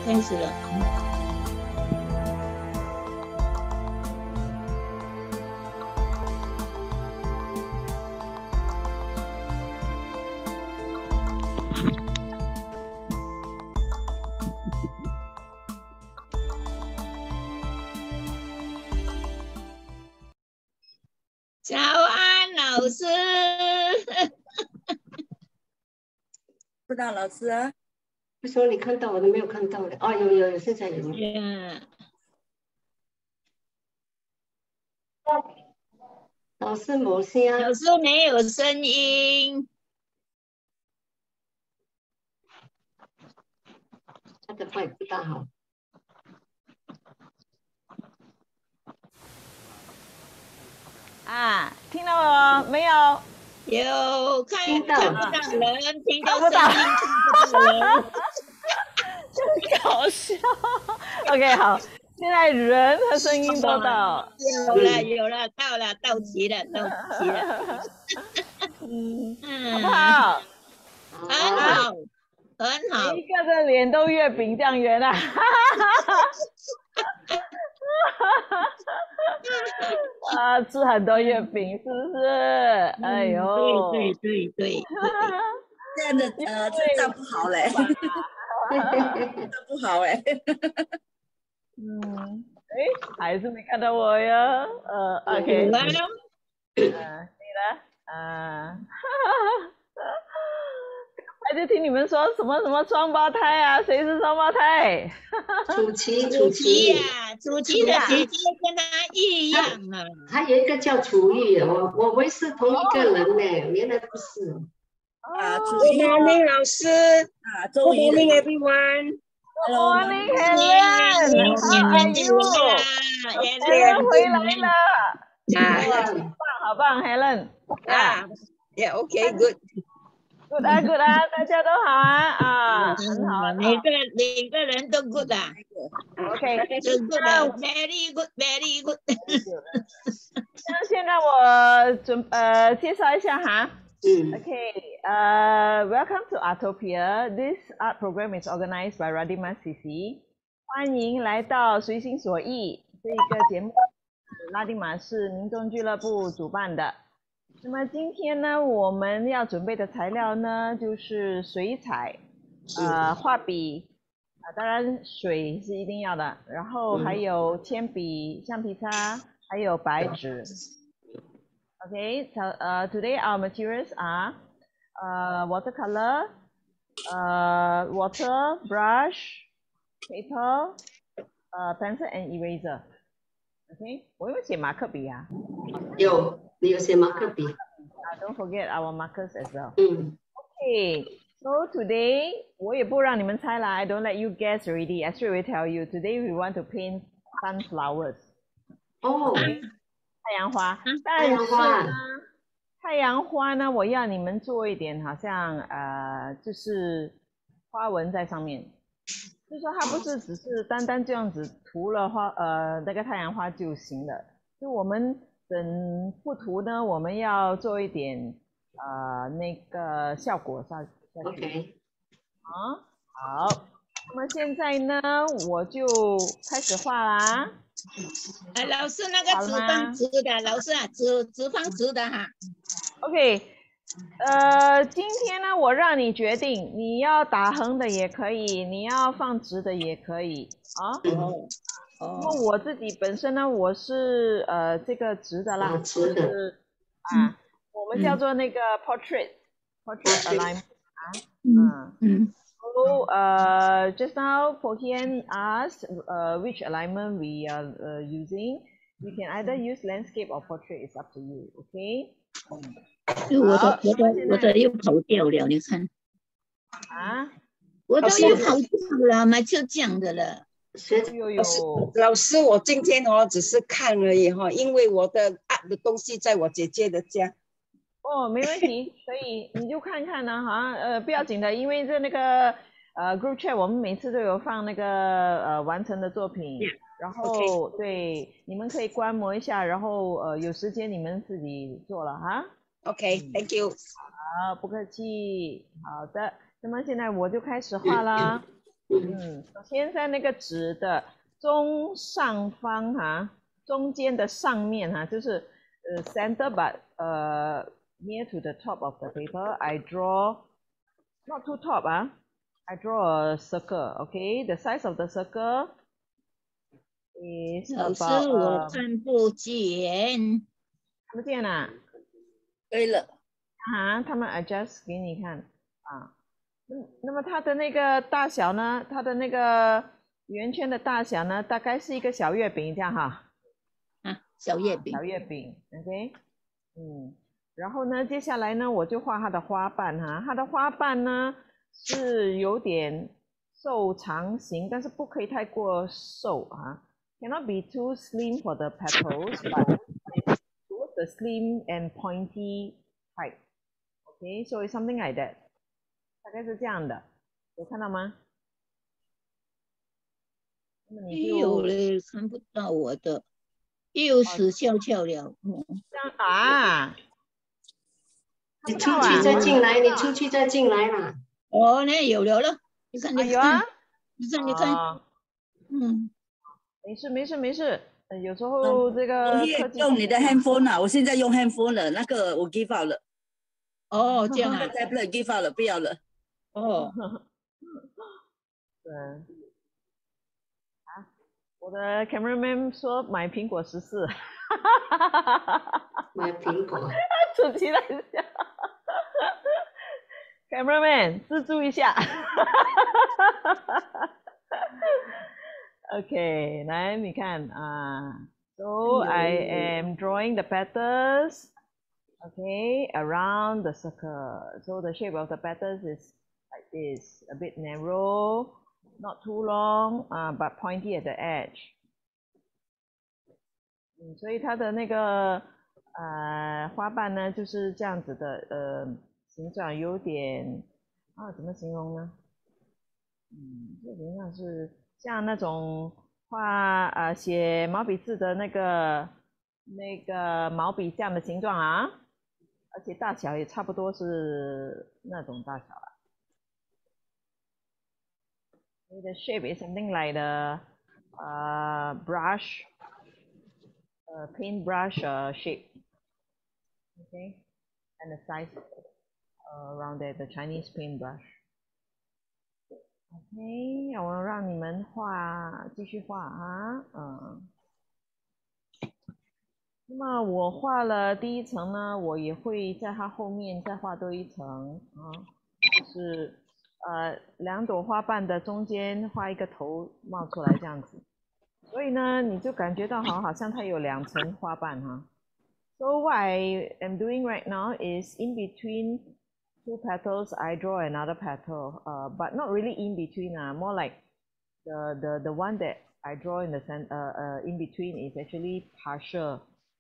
开始了。早安，老师。 不知道老师啊？ 为什么你看到我都没有看到的？哦，有，现在有。 Yeah. 老师没声。 老师没有声音。 他的话也不大好。 啊，听到我没有？ 有，看不到人，听到不到声音，看不到人。 真搞笑。OK， 好，现在人和声音都到。 有了，到齐了。 好不好？ 很好。 每一个的脸都月饼酱圆啊！啊，吃很多月饼是不是？哎呦， 对。 这样的成长不好嘞，不好哎。 还是没看到我呀。OK。你呢？还是听你们说什么双胞胎啊？谁是双胞胎？ 楚琪呀，楚琪的姐姐跟他一样啊。 还有一个叫楚玉，我以为是同一个人呢，原来不是。 Good morning， 老师。 Good morning everyone。 Good morning Helen。How are you？ Helen 回来了。好棒 Helen。 OK good。 good 啊，大家都好啊，很好， 每个人都 good 啊。 OK， good 啊 ，very good。 那现在我介绍一下哈。Welcome to Artopia. This art program is organized by Radima CC. 欢迎来到随心所艺这个节目，拉丁马市民众俱乐部主办的。那么今天呢，我们要准备的材料呢，就是水彩，画笔，当然水是一定要的，然后还有铅笔、橡皮擦，还有白纸。Okay, so today our materials are watercolor, water, brush, paper, pencil and eraser. Okay, 我有写马克笔啊。 你有写马克笔。 Don't forget our markers as well. Okay, so today 我也不让你们猜啦 I don't let you guess already. I straight away tell you. Today we want to paint sunflowers. 太阳花。但是呢，太阳花呢，我要你们做一点，好像就是花纹在上面。就是说它不是只是单单这样子涂了花那个太阳花就行了。就我们整幅图呢，我们要做一点那个效果下去。 OK。 好。那么现在呢，我就开始画啦。 老师那个纸放直的，老师啊，纸放直的哈。 OK， 今天呢，我让你决定，你要打横的也可以，你要放直的也可以啊。那么我自己本身呢，我是这个直的啦，就是我们叫做那个 portrait alignment 啊。So just now Pohian asked which alignment we are using. You can either use landscape or portrait. It's up to you. Okay? 我的又跑掉了，你看。我都又跑掉了嘛，就这样的了。 老师，我今天只是看而已因为我的的东西在我姐姐的家。 没问题，可以，你就看看呢，不要紧的，因为那个group chat 我们每次都有放那个完成的作品，然后对，你们可以观摩一下，然后有时间你们自己做了哈。 OK，Thank you。 好，不客气。好的，那么现在我就开始画啦。 首先在那个纸的中上方哈，中间的上面哈，就是center but near to the top of the paper. I draw not too top I draw a circle. Okay, the size of the circle is 老师 about 我看不见。 看不见啊？ 可以了。 他们 adjust 给你看啊。那么它的那个大小呢？它的那个圆圈的大小呢，大概是一个小月饼这样哈。 小月饼。 小月饼 ，OK， 然后呢，接下来呢，我就画它的花瓣哈。它的花瓣呢是有点瘦长型，但是不可以太过瘦啊。Cannot be too slim for the petals, but towards the slim and pointy type. Okay, so it's something like that. 大概是这样的，有看到吗？那么你就没有嘞，看不到我的，又死翘翘了。 这样啊？ 你出去再进来，你出去再进来嘛。 哦，那有了，你看， 有啊， 你看， 没事，有时候这个科技用你的 handphone 啊，我现在用 handphone 了，那个我 give out 了。 哦，这样啊 ，tablet give out 了，不要了。 哦， 对，我的 cameraman 说买苹果14， 买苹果， 出奇了一下，cameraman 自助一下，OK， 来你看啊 ，so I am drawing the petals, okay, around the circle. So the shape of the petals is like this, a bit narrow, not too long, but pointy at the edge. 所以它的那个花瓣呢就是这样子的形状，有点怎么形容呢？这形状是像那种画写毛笔字的那个毛笔这样的形状啊，而且大小也差不多是那种大小了。The shape is something like the brush, paintbrush shape. Okay, and the size around there, the Chinese paintbrush. OK， 我让你们继续画啊，那么我画了第一层呢，我也会在它后面再画多一层就是2朵花瓣的中间画一个头冒出来这样子，所以呢你就感觉到好像它有2层花瓣哈。So what I am doing right now is in between 2 petals I draw another petal, but not really in between, more like the one that I draw in the in between is actually partial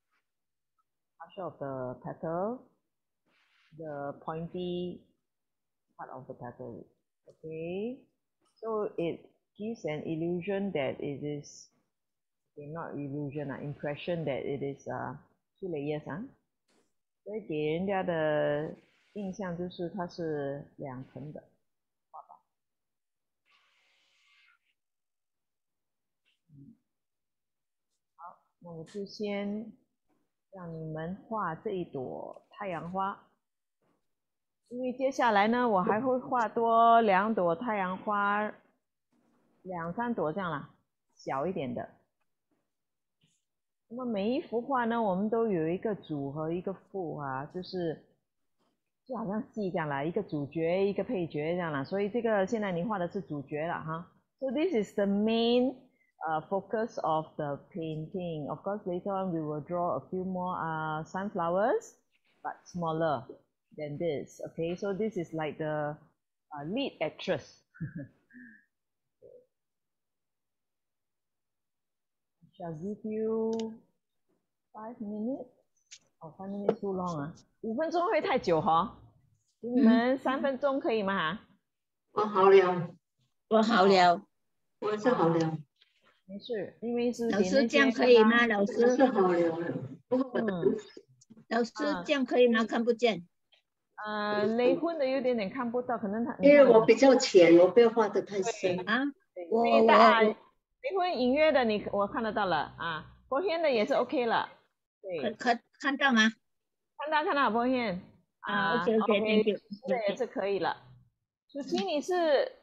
of the petal, the pointy part of the petal. Okay, so it gives an illusion that it is, okay, not illusion, impression that it is 2 layers 所以给人家的印象就是它是2层的画法。好，那我就先让你们画这一朵太阳花，因为接下来呢，我还会画多2朵太阳花，2、3朵这样啦，小一点的。那么每一幅画呢，我们都有一个主和一个副就好像戏这样啦，一个主角一个配角这样啦。所以这个现在你画的是主角了哈。So this is the main focus of the painting. Of course, later on we will draw a few more sunflowers, but smaller than this. Okay, so this is like the lead actress. I shall give you 5 minutes. Oh, 5 minutes too long 5分钟会太久哈，给你们3分钟可以吗？ 我好了， 我好了， 我是好了。 没事，因为是老师这样可以吗？老师是好了， 老师这样可以吗？看不见。 离婚的有点点看不到，可能他因为我比较浅，我不要画的太深。 啊， 对我离婚隐约的我看得到了啊，博轩的也是 OK 了，对， 看到吗？ 看到博轩啊，OK，Thank you， 这也是可以了。楚琪，你是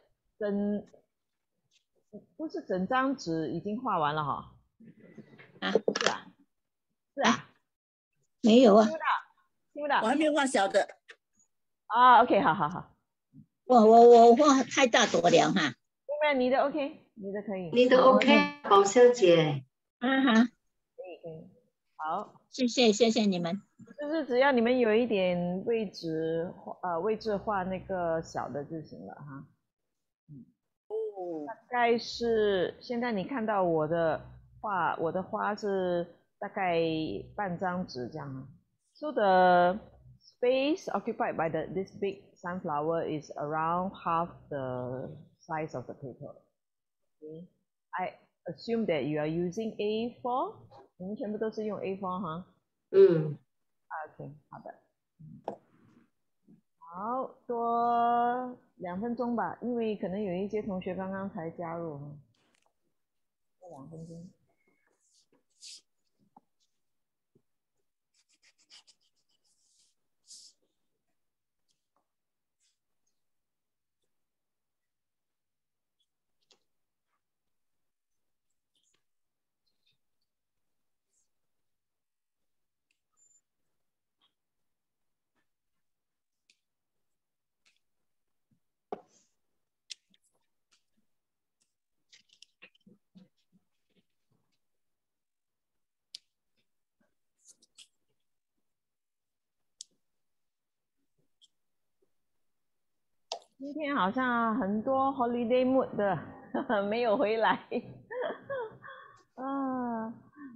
不是整张纸已经画完了哈？ 啊， 是啊， 没有啊， 听不到我还没有画小的。 啊 ，OK， 好， 我画太大朵了哈。 因为你的 OK， 你的可以， 你的 OK， 宝香姐。 哈， 可以，好， 谢谢你们。 就是只要你们有一点位置画那个小的就行了哈。大概是现在你看到我的花是大概半张纸这样啊。So the space occupied by this big sunflower is around half the size of the paper. Okay. I assume that you are using A4. 你们全部都是用 A4 哈。OK， 好的。好，多2分钟吧，因为可能有一些同学刚刚才加入，多2分钟。今天好像很多 holiday mood 的没有回来啊，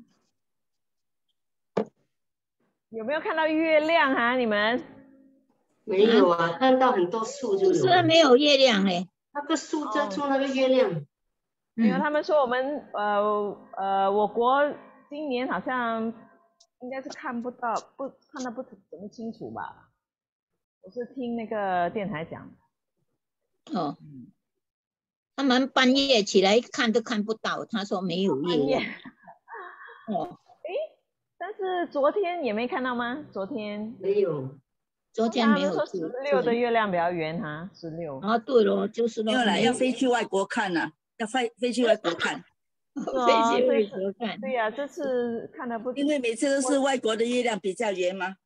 有没有看到月亮啊？你们没有啊，看到很多树就有。 是没有月亮哎。 那个树遮住那个月亮。 没有，他们说我们我国今年好像应该是看不到，看得不怎么清楚吧？我是听那个电台讲的。 哦，他们半夜起来看都看不到，他说没有月亮。哦， 但是昨天也没看到吗？昨天没有， 昨天没有。 他们说16的月亮比较圆哈，16。 啊，对咯，就是没有啦，要飞去外国看呐，要飞去外国看。 飞去外国看。 对呀，这次看的不， 因为每次都是外国的月亮比较圆嘛。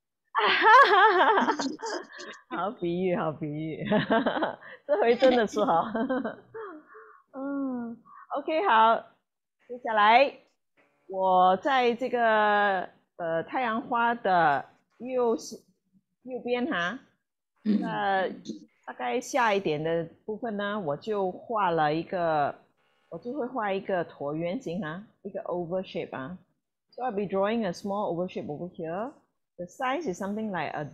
好比喻，这回真的是好。OK， 好，接下来我在这个太阳花的右边哈，大概下一点的部分呢，我就会画一个椭圆形哈，一个 oval shape 啊。So I'll be drawing a small oval shape over here. The size is something like a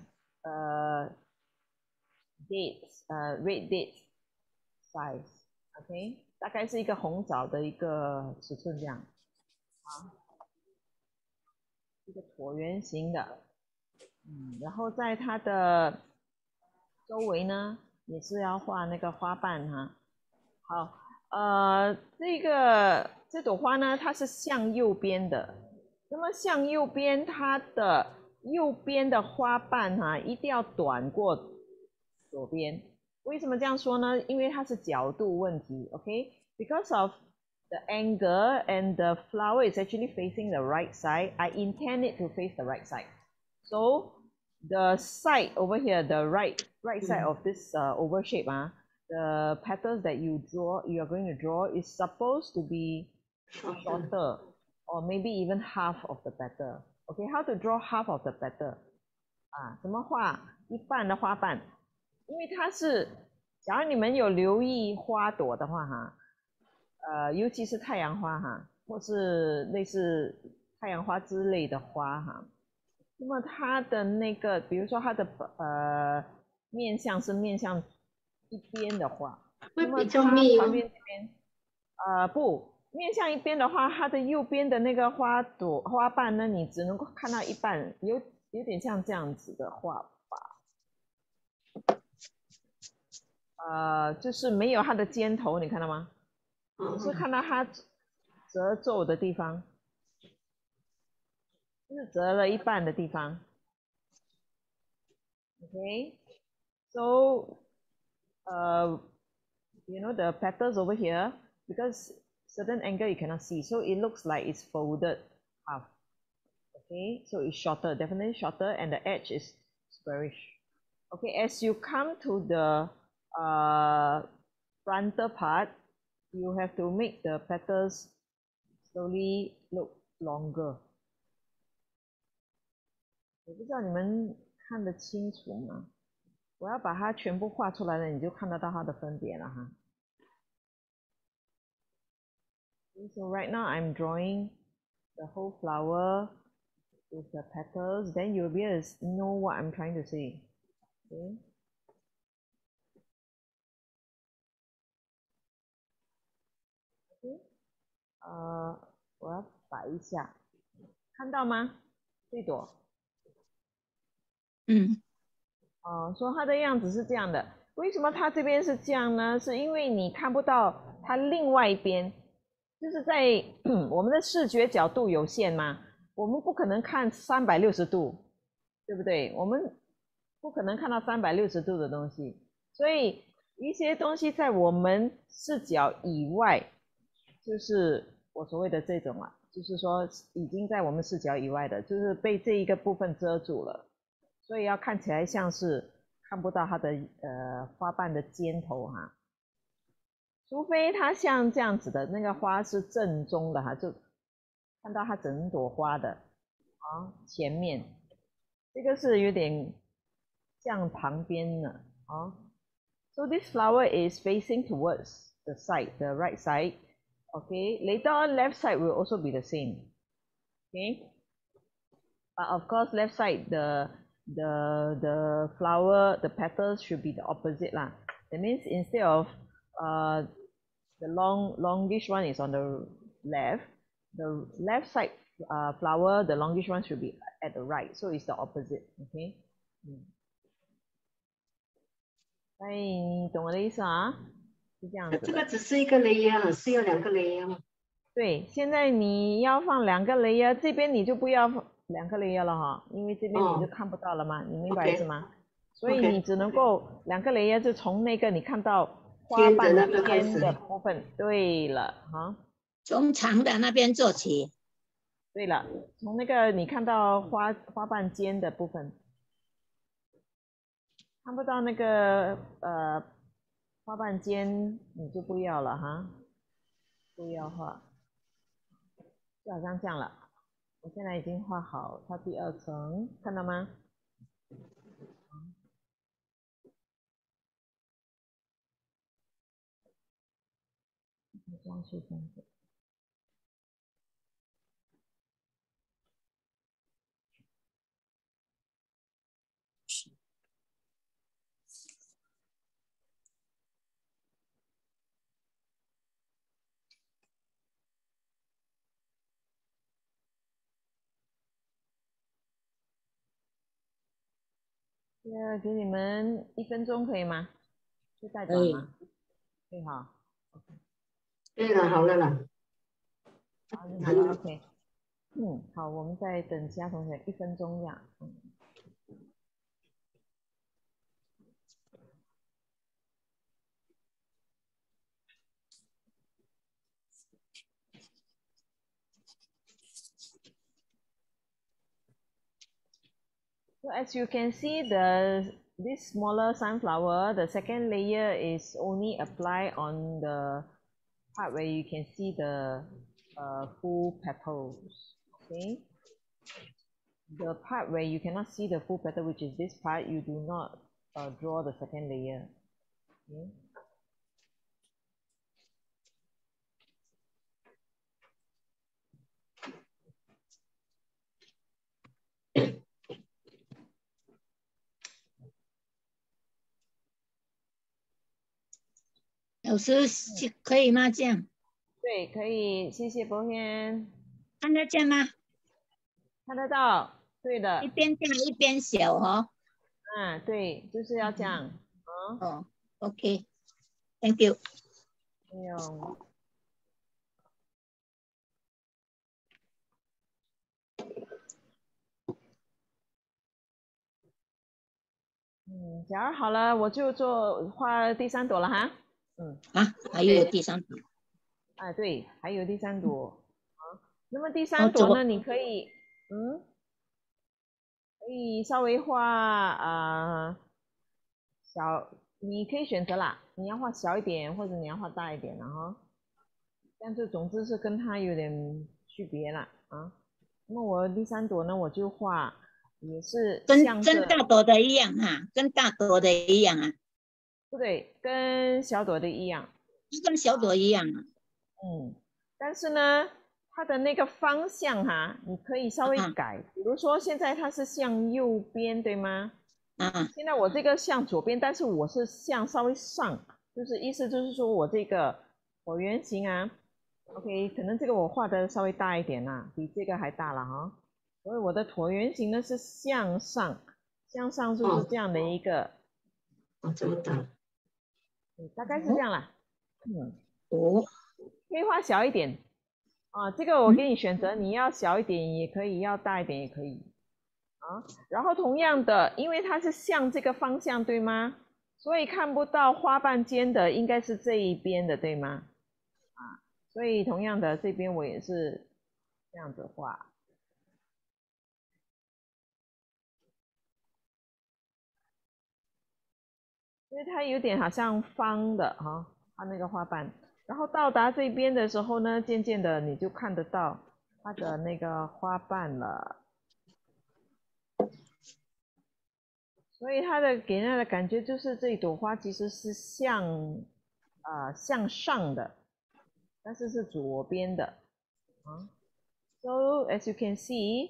red date size. OK， 大概是一个红枣的一个尺寸这样。好，一个椭圆形的。然后在它的周围呢，也是要画那个花瓣哈。好，这朵花呢，它是向右边的。那么向右边，它的右边的花瓣哈，一定要短过左边。为什么这样说呢？因为它是角度问题 ，OK？Because of the angle and the flower is actually facing the right side, I intend it to face the right side. So the side over here, the right side of this oval shape, the petals that you are going to draw is supposed to be shorter, or maybe even half of the petal. Okay, how to draw half of the petal? 怎么画一半的花瓣？因为它是，假如你们有留意花朵的话哈，尤其是太阳花哈，或是类似太阳花之类的花哈，那么它的那个，比如说它的面向是面向一边的话， 会比较密旁边这边，不，面向一边的话，它的右边的那个花瓣呢，你只能够看到一半，有点像这样子的画法。 就是没有它的尖头，你看到吗？只是看到它褶皱的地方，就是折了一半的地方。Okay, so you know the petals over here, because certain angle you cannot see, so it looks like it's folded half. Okay, so it's shorter, definitely shorter, and the edge is squarish. Okay, as you come to the frontal part, you have to make the petals slowly look longer. 我不知道你们看得清楚吗？我要把它全部画出来了，你就看得到它的分别了哈。So right now I'm drawing the whole flower with the petals. Then you'll be able to know what I'm trying to say. Okay. Okay. 我要摆一下，看到吗？这朵。说它的样子是这样的。为什么它这边是这样呢？是因为你看不到它另外一边，就是在我们的视觉角度有限嘛，我们不可能看360度，对不对？我们不可能看到360度的东西，所以一些东西在我们视角以外，就是我所谓的这种啊，就是说已经在我们视角以外的，就是被这一个部分遮住了。所以要看起来像是看不到它的花瓣的尖头哈，除非它像这样子的那个花是正宗的哈，就看到它整朵花的前面，这个是有点像旁边的So this flower is facing towards the side, the right side. Okay, later on left side will also be the same. Okay, but of course left side the flower, the petals should be the opposite lah. That means instead of the longish one is on the left side flower, the longish one should be at the right, so it's the opposite. Okay. 所以你懂我的意思啊？是这样子的。 这个只是一个 layer， 是有2个 layer 吗？ 对，现在你要放2个 layer， 这边你就不要2个 layer 了哈，因为这边你就看不到了嘛，你明白意思吗？所以你只能够2个 layer， 就从那个你看到花瓣尖的部分。对了哈， 从长的那边做起。 对了，从那个你看到花瓣尖的部分，看不到那个花瓣尖你就不要了哈，不要画。就好像这样了，我现在已经画好它第2层，看到吗？装饰这样子。给你们1分钟可以吗？是太短吗？可以哈。 对了，好了啦。 好了 ，OK。好，我们再等其他同学1分钟这样。So as you can see, this smaller sunflower, the second layer is only applied on the part where you can see the full petals. Okay. The part where you cannot see the full petal, which is this part, you do not draw the second layer. Okay. 老师可以吗？这样？ 对，可以，谢谢博轩。 看得见吗？ 看得到，对的。 一边大一边小哦。 对，就是要这样。 OK。 ，Thank you。 没有。假如好了，我就画第3朵了哈。 还有第3朵。 对，还有第3朵。那么第3朵呢，你可以，可以稍微画小，你可以选择啦，你要画小一点，或者你要画大一点，然后，但是总之是跟它有点区别啦啊。那么我第3朵呢，我就画也是跟着大朵的一样哈，跟大朵的一样啊。 不对，跟小朵的一样。 跟小朵一样啊。 但是呢，它的那个方向哈，你可以稍微改。比如说现在它是向右边，对吗？现在我这个向左边，但是我是向稍微上，就是意思就是说我这个椭圆形啊 ，OK， 可能这个我画的稍微大一点啦，比这个还大了哈。所以我的椭圆形呢是向上，向上就是这样的一个。 这么大。 大概是这样啦。可以画小一点。这个我给你选择，你要小一点也可以，要大一点也可以。然后同样的，因为它是向这个方向，对吗？所以看不到花瓣尖的应该是这一边的，对吗？所以同样的，这边我也是这样子画。因为它有点好像方的哈，它那个花瓣。然后到达这边的时候呢，渐渐的你就看得到它的那个花瓣了。所以它的给人的感觉就是这一朵花其实是向上的，但是是左边的。So as you can see,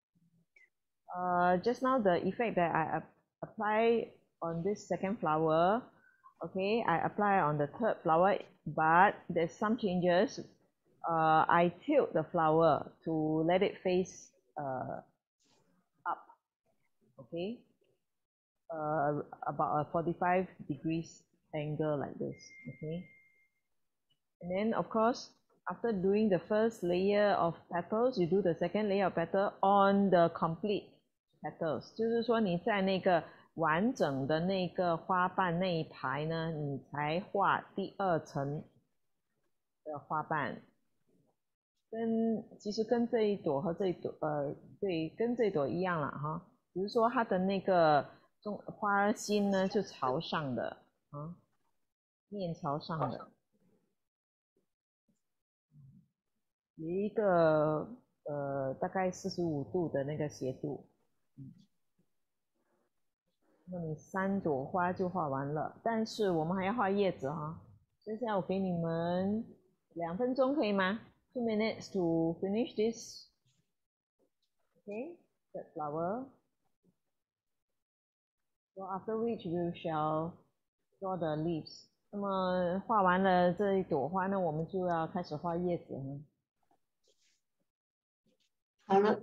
just now the effect that I apply on this second flower, okay, I apply on the third flower, but there's some changes. I tilt the flower to let it face up, okay, about a 45 degrees angle like this, okay. And then of course, after doing the first layer of petals, you do the second layer of petal on the complete petals， 就是说你在那个完整的那个花瓣那一排呢，你才画第2层的花瓣。其实跟这一朵和这一朵，对，跟这一朵一样啦哈，只是说它的那个花心呢是朝上的面朝上的，有一个大概45度的那个斜度。那你3朵花就画完了，但是我们还要画叶子哈。所以现在我给你们2分钟，可以吗？2 minutes to finish this. Okay, the flower. So after which we shall draw the leaves. 那么画完了这一朵花呢，我们就要开始画叶子了。 好了。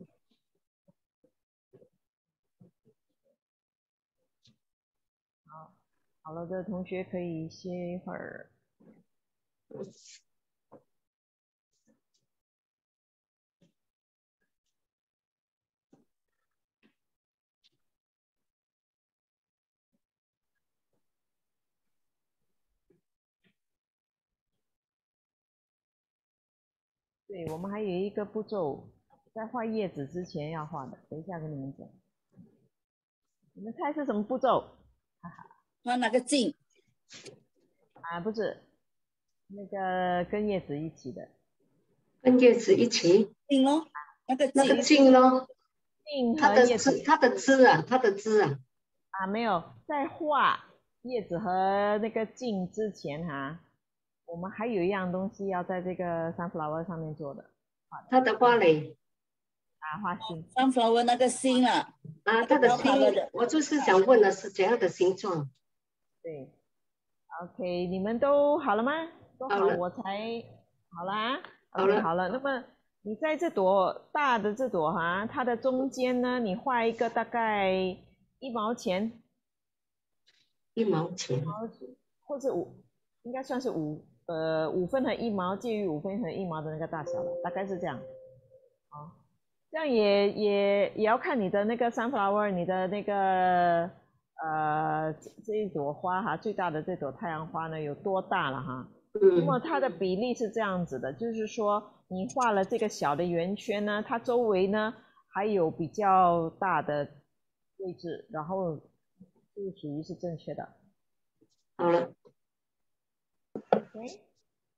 好了的同学可以歇一会儿。对，我们还有一个步骤，在画叶子之前要画的，等一下跟你们讲。你们猜是什么步骤？ 画那个茎。 不是，那个跟叶子一起的。 跟叶子一起。 茎咯，那个茎咯。 茎和叶子。 它的枝啊。 没有，在画叶子和那个茎之前我们还有一样东西要在这个 sunflower 上面做的。 它的花蕾。 画心。 sunflower 那个心啊。 它的心，我就是想问的是怎样的形状？ 对。OK， 你们都好了吗？都好，我才好啦。OK， 好了。那么你在这朵大的这朵它的中间呢，你画一个大概1毛钱。 1毛钱。 或者应该算是5分和1毛，介于5分和1毛的那个大小了，大概是这样。好，这样也要看你的那个 sunflower， 你的那个这一朵花哈，最大的这朵太阳花呢有多大了哈？那么它的比例是这样子的，就是说你画了这个小的圆圈呢，它周围呢还有比较大的位置，然后就属于是正确的。 好了。 OK。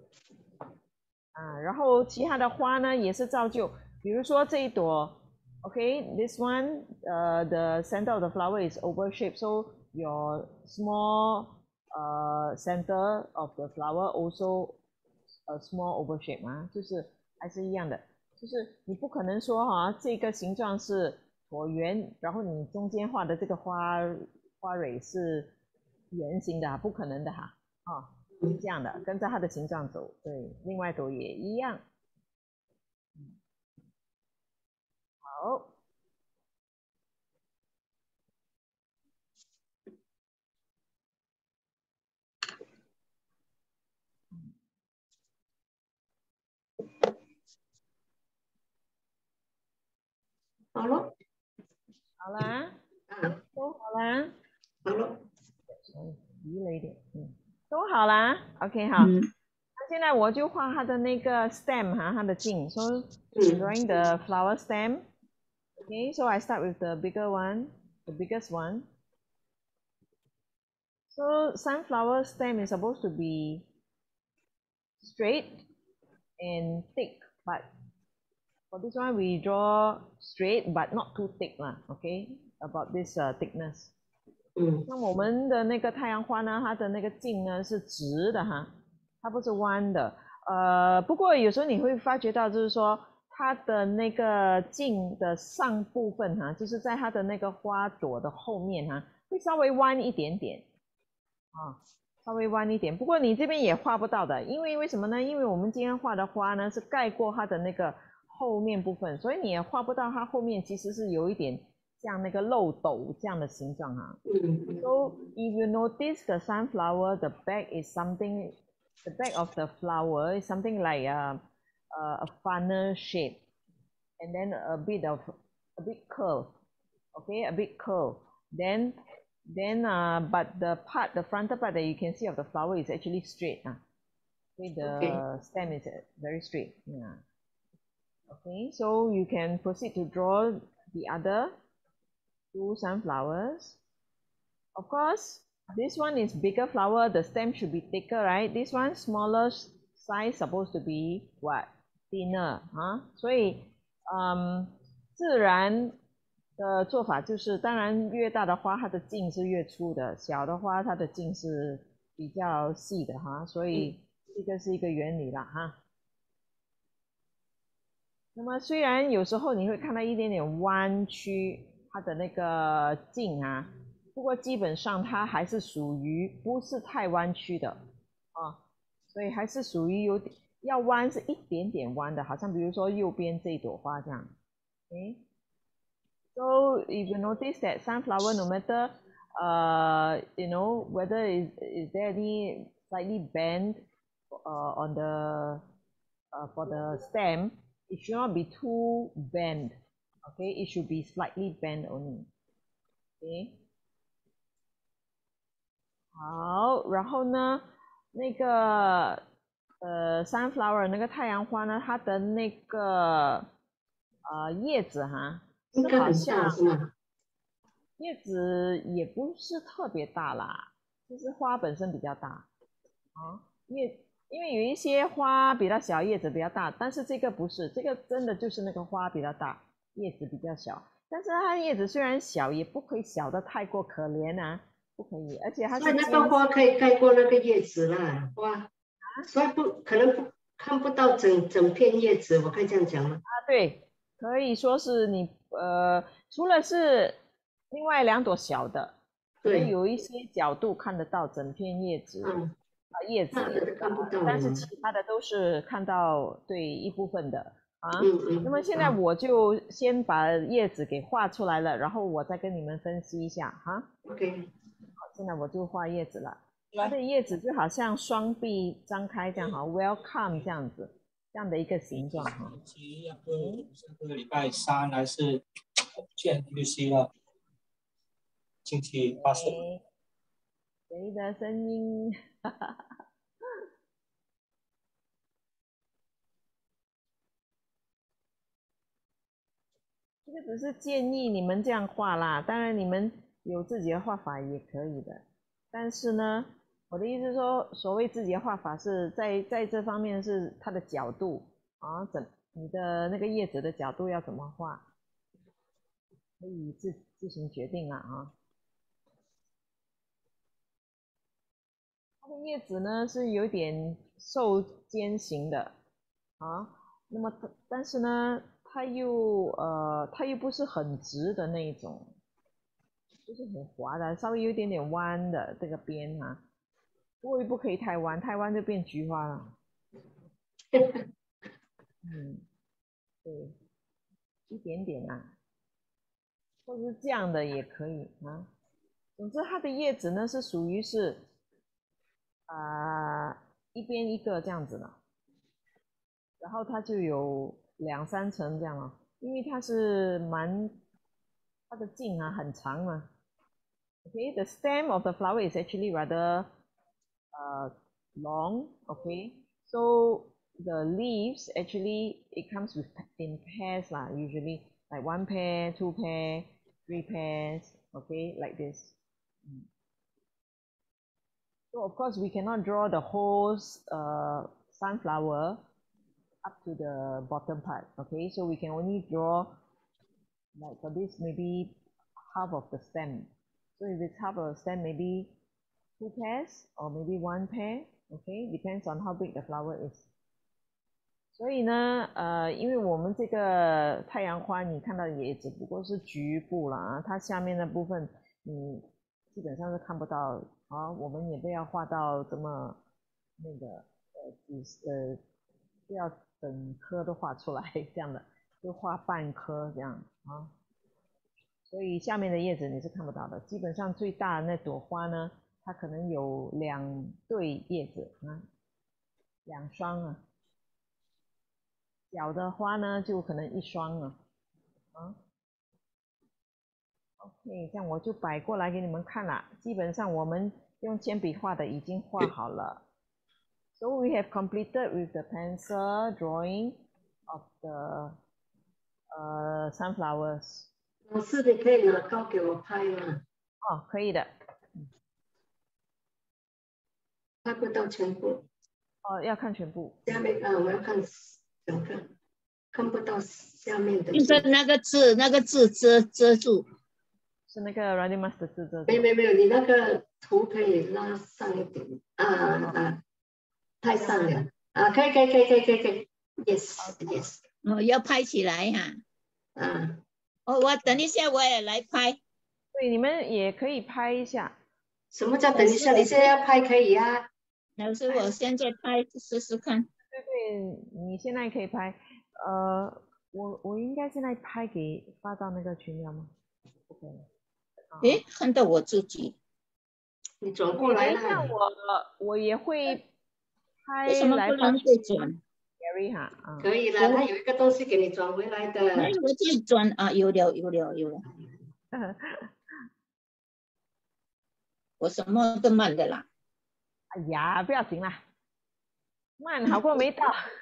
然后其他的花呢也是照旧，比如说这一朵 ，OK，this one，the center of the flower is oval shape, so your small center of the flower also a small oval shape 嘛，就是还是一样的，就是你不可能说这个形状是椭圆，然后你中间画的这个花蕊是圆形的，不可能的哈，是这样的，跟着它的形状走。对，另外一朵也一样。好。 好了。 好啦。都好啦。 好了。 移了一点，都好啦。OK 好。那现在我就画它的那个 stem 哈，它的茎。So drawing the flower stem. Okay, so I start with the bigger one, the biggest one. So sunflower stem is supposed to be straight and thick, but for this one we draw straight but not too thick lah. Okay, about this thickness. 那我们的那个太阳花呢，它的那个茎呢是直的哈，它不是弯的。不过有时候你会发觉到，就是说它的那个茎的上部分哈，就是在它的那个花朵的后面哈，会稍微弯一点点稍微弯一点。不过你这边也画不到的，因为什么呢？因为我们今天画的花呢是盖过它的那个后面部分，所以你也画不到它后面其实是有一点像那个漏斗这样的形状哈。So if you notice the sunflower, the back of the flower is something like a funnel shape, and then a bit curve. Okay, a bit curve. Then but the frontal part that you can see of the flower is actually straight. Okay, the stem is very straight. Yeah. Okay, so you can proceed to draw the other 2 sunflowers. Of course, this one is bigger flower, the stem should be thicker, right? This one smaller size supposed to be what? Thinner, 所以自然的做法就是，当然越大的花它的茎是越粗的，小的花它的茎是比较细的哈，所以这个是一个原理啦哈。那么虽然有时候你会看到一点点弯曲它的那个茎不过基本上它还是属于不是太弯曲的所以还是属于有点要弯是一点点弯的，好像比如说右边这一朵花这样。Okay? So if you notice that sunflower, no matter whether is there any slightly bend on the for the stem, it should not be too bent. Okay, it should be slightly bent only. Okay. 好，然后呢，那个sunflower 那个太阳花呢，它的那个叶子应该很大是吗？ 叶子也不是特别大啦，就是花本身比较大因为有一些花比较小，叶子比较大，但是这个不是，这个真的就是那个花比较大，叶子比较小。但是它叶子虽然小，也不可以小的太过可怜不可以，而且它是。 所以那个花可以盖过那个叶子啦，花，所以可能看不到整片叶子，我可以这样讲吗？ 对，可以说是你除了是另外2朵小的，对，有一些角度看得到整片叶子。叶子看不到， 但是其他的都是看到对一部分的那么现在我就先把叶子给画出来了，然后我再跟你们分析一下 OK。 好，现在我就画叶子了。 它的叶子就好像双臂张开这样哈 ，welcome 这样子，这样的一个形状哈。 要不下个礼拜3还是见律师了？星期8是。 谁的声音？这个只是建议你们这样画啦，当然你们有自己的画法也可以的。但是呢，我的意思是说，所谓自己的画法是在这方面是它的角度啊，你的那个叶子的角度要怎么画，可以自行决定啊。它的叶子呢是有点瘦尖型的啊，那么但是呢，它又不是很直的那一种，就是很滑的，稍微有一点点弯的这个边啊。不过又不可以太弯，太弯就变菊花了。对，一点点啊，或者是这样的也可以啊。总之，它的叶子呢是属于是一边一个这样子的，然后它就有2、3层这样了，因为它是它的茎啊很长嘛。Okay, the stem of the flower is actually rather long. Okay, so the leaves actually it comes in pairs lah, usually like 1 pair, 2 pair, 3 pairs. Okay, like this. So of course we cannot draw the whole sunflower up to the bottom part. Okay, so we can only draw like for this maybe half of the stem. So if it's half of the stem, maybe 2 pairs or maybe 1 pair. Okay, depends on how big the flower is. 所以呢，因为我们这个太阳花，你看到也只不过是局部啦，它下面的部分你基本上是看不到啊。我们也不要画到这么那个不要整颗都画出来这样的，就画半颗这样啊。所以下面的叶子你是看不到的，基本上最大的那朵花呢，它可能有2对叶子啊，2双啊。小的花呢，就可能1双了啊。OK， 这样我就摆过来给你们看了。基本上我们用铅笔画的已经画好了。So we have completed with the pencil drawing of the sunflowers. 老师，你可以拿刀给我拍吗？ 哦，可以的。 拍不到全部。 哦，要看全部。 下面我要看整个，看不到下面的。 就是那个字遮住。 是那个 Radimas 的字遮住。 没有，你那个图可以拉上一点太上了啊，可以 ，yes。 哦，要拍起来哈。我等一下我也来拍。 对，你们也可以拍一下。 什么叫等一下？你现在要拍可以啊。 老师，我现在拍试试看。 对，你现在可以拍。我应该现在拍发到那个群聊吗？不可以。 诶，看到我自己。 你转过来了。 等一下我也会拍。 为什么不能对转？ 可以了，他有一个东西给你转回来的。 哎，我自己转啊，有了。我什么都慢的啦。 哎呀，不要紧啦，慢好过没到。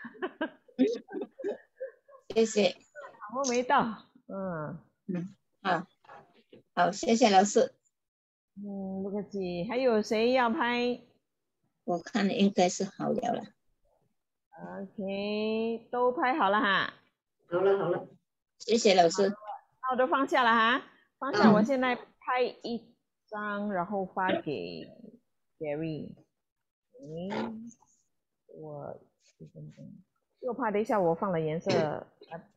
谢谢。 好过没到， 好，谢谢老师。 不客气。还有谁要拍？ 我看应该是好了。 OK， 都拍好了哈。 好了， 谢谢老师。 那我都放下了哈，放下。我现在拍1张，然后发给 Gary。我1分钟，又怕等一下我放了颜色。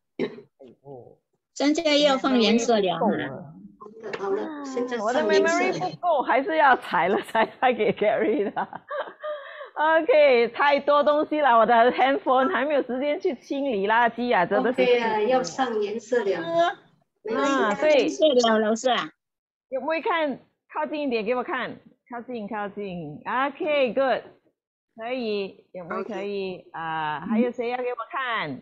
现在要放颜色了。 好了，现在我的 memory 不够，还是要裁了才拍给 Gary 的。OK， 太多东西了，我的 handphone 还没有时间去清理垃圾啊，真的是。 对啊，要上颜色了。 对。 颜色了，老师啊。 有没有看？靠近一点给我看， 靠近靠近 ，OK good， 可以，有没有可以啊？还有谁要给我看？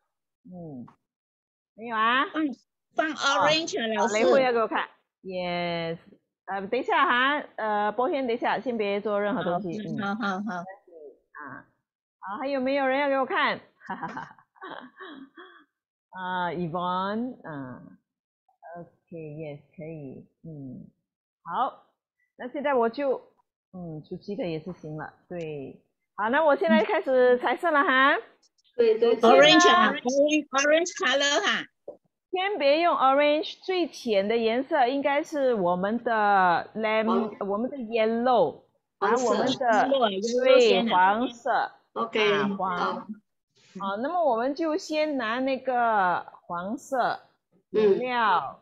没有啊？ 放 orange 啊，老师。 雷慧要给我看 ，yes， 等一下哈，波天等一下，先别做任何东西， 好， 好，还有没有人要给我看？哈哈哈。Yvonne， OK，yes， 可以，好，那现在我就，出奇的也是行了，对，好，那我现在开始彩色了哈， 对 ，orange color 哈， 先别用 orange， 最浅的颜色应该是我们的 我们的 yellow， 我们的对黄色 ，OK， 黄。好，那么我们就先拿那个黄色颜料，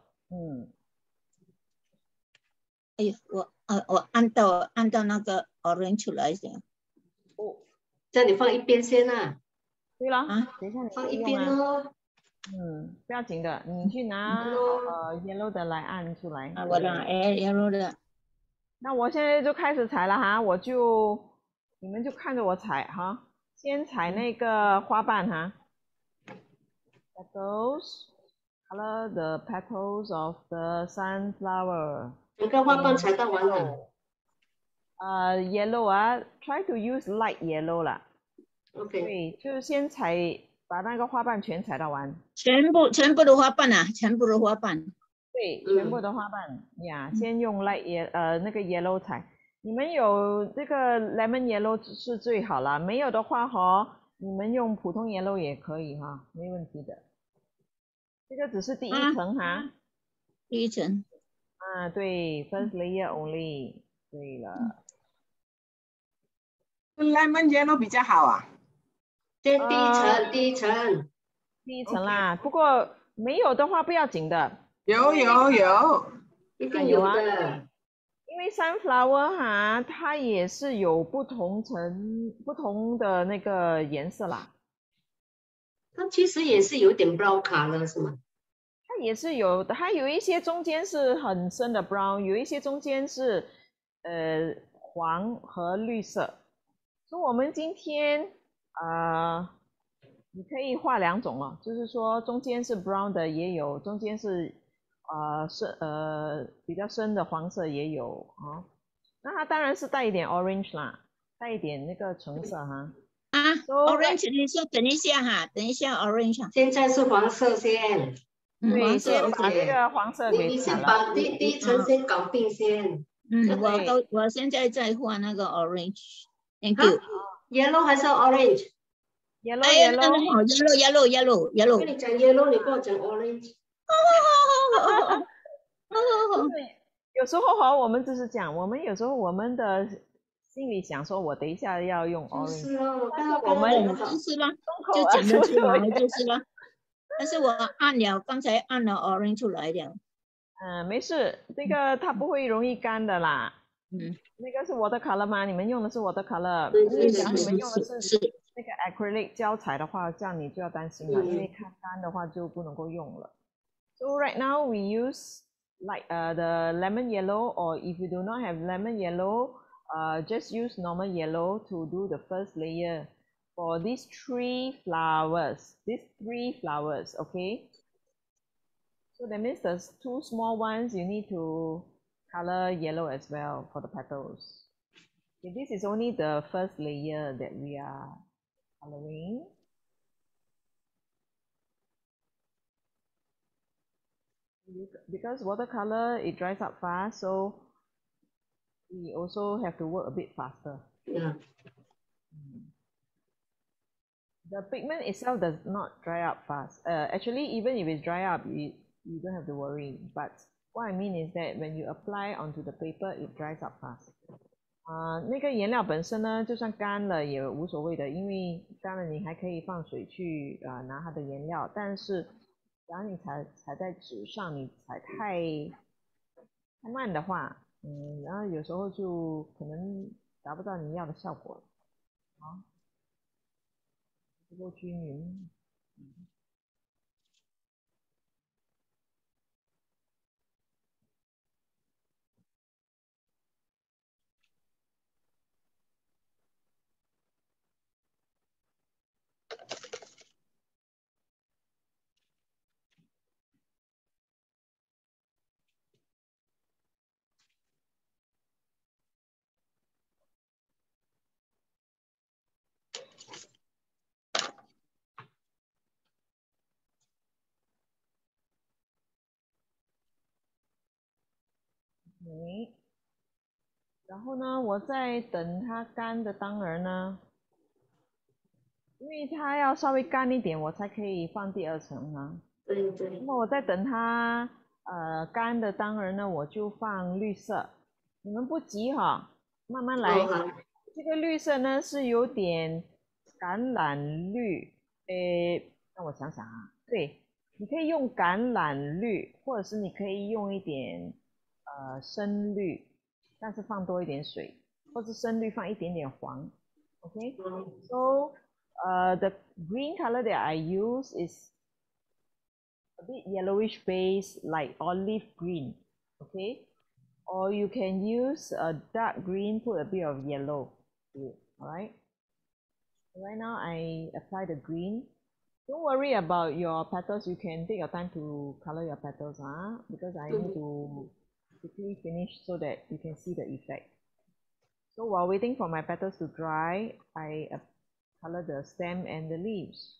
哎呦，我按到那个 orange 来的。 这里放一边先啊。 对了，等一下你放一边哦。 不要紧的，你去拿yellow 的来按出来。 我拿yellow 的。 那我现在就开始踩了哈，你们就看着我踩哈，先踩那个花瓣哈。Petals, color the petals of the sunflower. 整个花瓣踩到完了。 yellow 啊 ，try to use light yellow 啦。 OK。 对，就是先把那个花瓣全踩到完。 全部的花瓣啊，全部的花瓣。 对，全部的花瓣呀，先用那个 yellow 踩。你们有这个 lemon yellow 是最好啦，没有的话你们用普通 yellow 也可以哈，没问题的。这个只是第一层哈。 第一层。 对 ，first layer only。对了。 lemon yellow 比较好啊。 先第一层啦。不过没有的话不要紧的。 有， 一定有的。 因为 sunflower 它也是有不同的那个颜色啦。 它其实也是有点 brown color 是吗？ 它也是有的，它有一些中间是很深的 brown， 有一些中间是黄和绿色。所以我们今天你可以画2种了，就是说中间是 brown 的也有，中间是比较深的黄色也有啊。那它当然是带一点 orange 啦，带一点那个橙色哈。 orange 你说等一下哈，等一下 orange。 现在是黄色先。 对，先把这个黄色给你先把第一层先搞定先。 我现在在画那个 orange。Thank you。Yellow 还是 orange？ Yellow。 我跟你讲 yellow， 你跟我讲 orange。 有时候我们就是讲，我们有时候我们的心里想说，我等一下要用 orange。 是哦， 我们就是啦，就讲得出来就是啦。但是我刚才按了 orange 出来的。 没事，这个它不会容易干的啦。那个是watercolor吗？你们用的是watercolor。假如你们用的是那个 acrylic 胶彩的话，这样你就要担心了，因为看干的话就不能够用了。So right now we use like the lemon yellow, or if you do not have lemon yellow, just use normal yellow to do the first layer for these 3 flowers. These 3 flowers, okay? So that means the 2 small ones you need to color yellow as well for the petals. Okay, this is only the first layer that we are coloring. Because watercolor, it dries up fast, so we also have to work a bit faster. Yeah. The pigment itself does not dry up fast. Actually, even if it's dry up, you don't have to worry. But what I mean is that when you apply onto the paper, it dries up fast. 那个颜料本身呢，就算干了也无所谓的，因为干了你还可以放水去拿它的颜料。但是，假如你踩在纸上，你踩太慢的话，然后有时候就可能达不到你要的效果。好，不够均匀。 然后呢，我在等它干的当儿呢，因为它要稍微干一点，我才可以放第二层啊。 对对。 那么我在等它干的当儿呢，我就放绿色。你们不急哈，慢慢来。这个绿色呢是有点橄榄绿，让我想想啊，对，你可以用橄榄绿，或者是你可以用一点深绿，但是放多一点水，或是深绿放一点点黄。Okay, so the green color that I use is a bit yellowish base, like olive green. Okay, or you can use a dark green, put a bit of yellow. All right. Right now I apply the green. Don't worry about your petals. You can take your time to color your petals, because I need to quickly finish so that you can see the effect. So while waiting for my petals to dry, I color the stem and the leaves.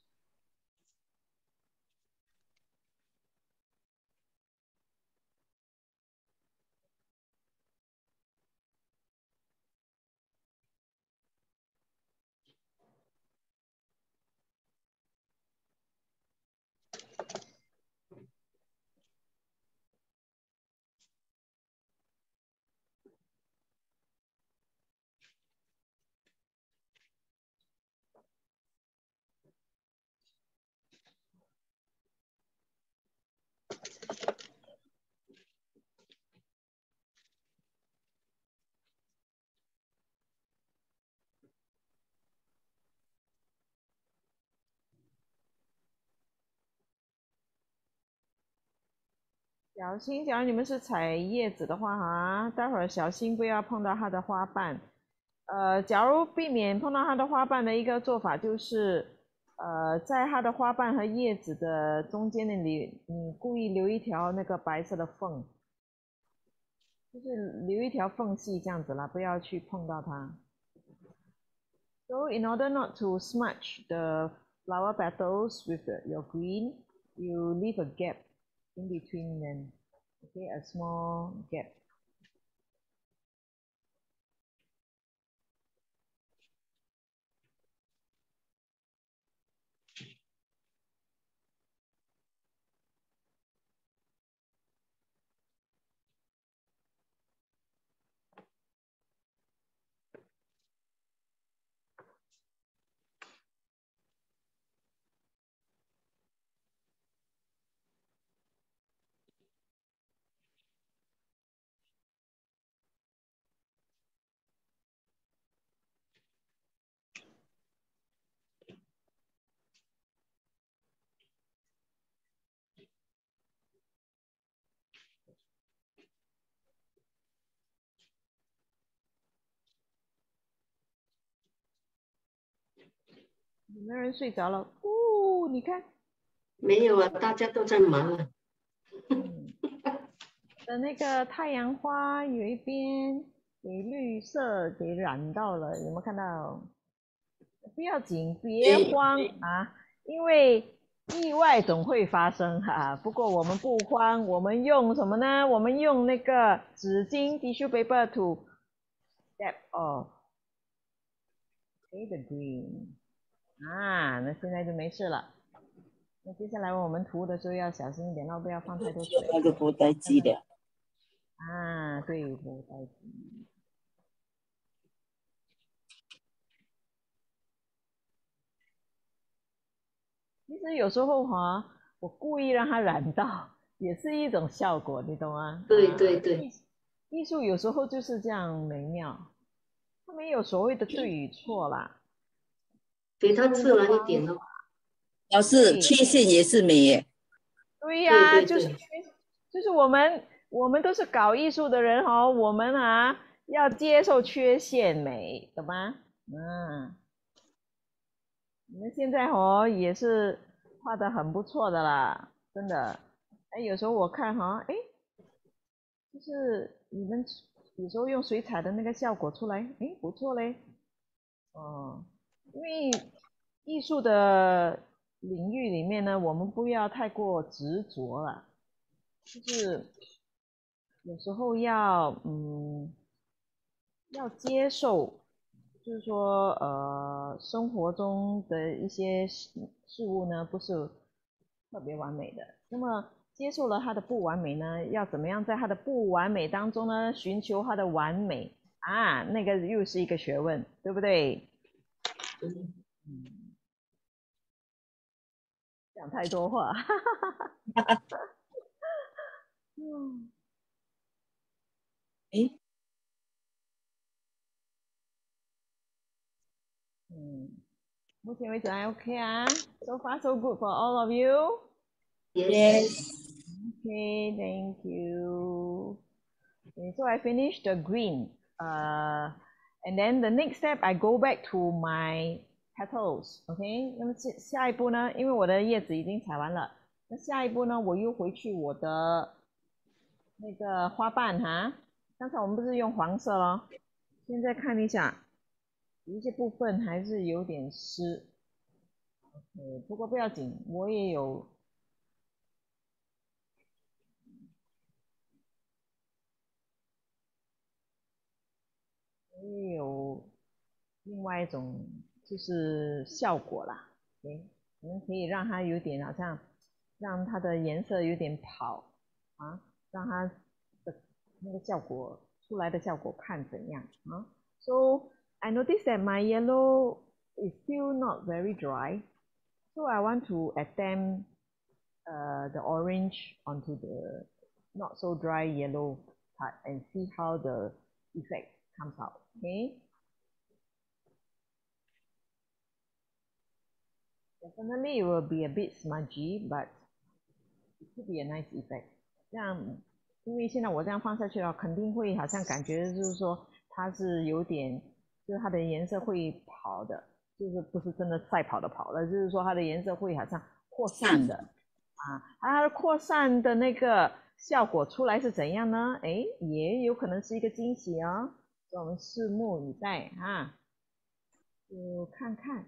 小心，假如你们是采叶子的话哈，待会儿小心不要碰到它的花瓣。假如避免碰到它的花瓣的一个做法就是，在它的花瓣和叶子的中间那里，你故意留一条那个白色的缝，就是留一条缝隙这样子啦，不要去碰到它。So in order not to smudge the flower petals with your green, you leave a gap in between them. Okay, a small gap.有没有人睡着了？哦，你看， 没有啊，大家都在忙啊。 的那个太阳花有一边给绿色给染到了，有没有看到？不要紧，别慌啊，因为意外总会发生哈。不过我们不慌，我们用什么呢？我们用那个纸巾 tissue paper to step off the green。啊，那现在就没事了。那接下来我们涂的时候要小心一点，不要放太多水。 那个不带机的。 啊，对，不带机。其实有时候哈，我故意让它染到，也是一种效果，你懂吗？ 对对对。 艺术有时候就是这样美妙，它没有所谓的对与错啦。 给它自然一点哦。 老师，缺陷也是美耶。 对呀，就是我们都是搞艺术的人哦，我们要接受缺陷美，懂吗？你们现在也是画得很不错的啦，真的。有时候我看就是你们有时候用水彩的那个效果出来，不错嘞。因为艺术的领域里面呢，我们不要太过执着了，就是有时候要要接受，就是说生活中的一些事物呢不是特别完美的，那么接受了它的不完美呢，要怎么样在它的不完美当中呢寻求它的完美啊？那个又是一个学问，对不对？讲太多话。目前为止还 OK 啊 ？So far so good for all of you. Yes. Okay, thank you. Okay, so I finished the green. And then the next step, I go back to my petals. OK， 那么下一步呢？因为我的叶子已经采完了，那下一步呢，我又回去我的那个花瓣哈。刚才我们不是用黄色咯，现在看一下，有一些部分还是有点湿。OK， 不过不要紧，我也有。也有另外一种就是效果啦，我们可以让它有点好像让它的颜色有点跑啊，让它的那个效果出来的效果看怎样啊 ？So I noticed that my yellow is still not very dry, so I want to attempt the orange onto the not so dry yellow part and see how the effect comes out. Okay. Definitely it will be a bit smudgy, but it could be a nice effect. 这样，因为现在我这样放下去了，肯定会好像感觉就是说它是有点，就是它的颜色会跑的，就是不是真的赛跑的跑了，就是说它的颜色会好像扩散的啊，它的扩散的那个效果出来是怎样呢？哎，也有可能是一个惊喜哦，所以我们拭目以待啊，就看看。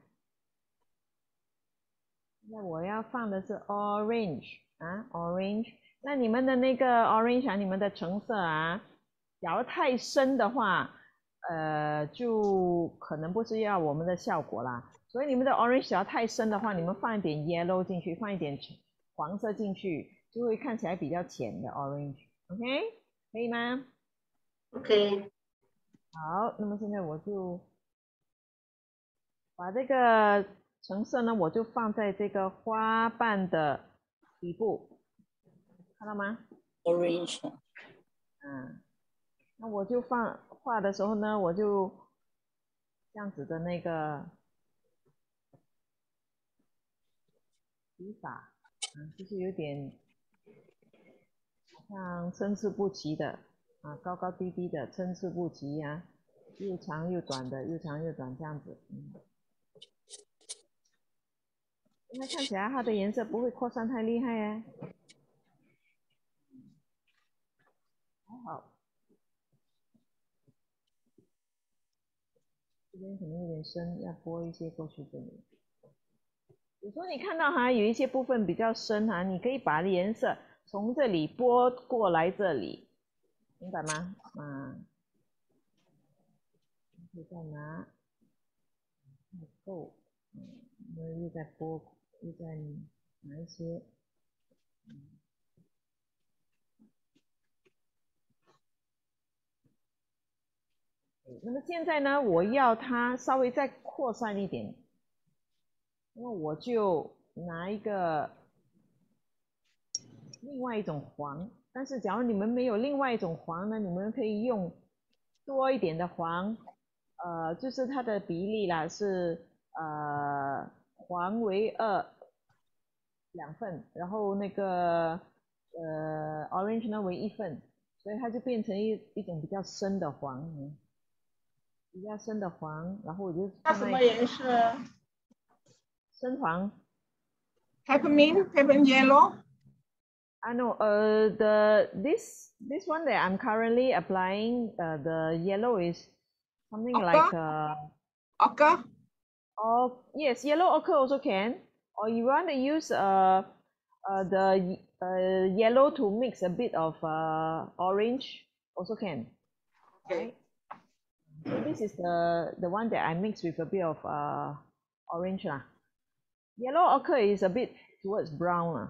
那我要放的是 orange 啊 ，orange。那你们的那个 orange 啊，你们的橙色啊，假如太深的话，就可能不是要我们的效果啦。所以你们的 orange 假如太深的话，你们放一点 yellow 进去，放一点黄色进去，就会看起来比较浅的 orange。OK， 可以吗 OK， 好，那么现在我就把这个橙色呢，我就放在这个花瓣的底部，看到吗？ Orange. 那我就画的时候呢，我就这样子的那个笔法，就是有点像参差不齐的啊，高高低低的，参差不齐呀，又长又短的，又长又短这样子。那看起来它的颜色不会扩散太厉害哎，还好。这边可能有点深，要拨一些过去这里。有时候你看到哈，有一些部分比较深哈，你可以把颜色从这里拨过来这里，明白吗？可以再拿，不够，又再拨，又再拿一些。那么现在呢，我要它稍微再扩散一点，那我就拿一个另外一种黄，但是假如你们没有另外一种黄呢，你们可以用多一点的黄，就是它的比例啦是黄为2份，然后那个orange 呢为1份，所以它就变成一种比较深的黄。比较深的黄，然后我就那什么颜色？ 深黄。 Peppermint yellow. I know. This one that I'm currently applying, the yellow is something Ochre? like Ochre. Oh yes, yellow ochre also can. Or you want to use the yellow to mix a bit of orange also can. Okay. So this is the one that I mix with a bit of orange 啦。Yellow ochre is a bit towards brown 啦。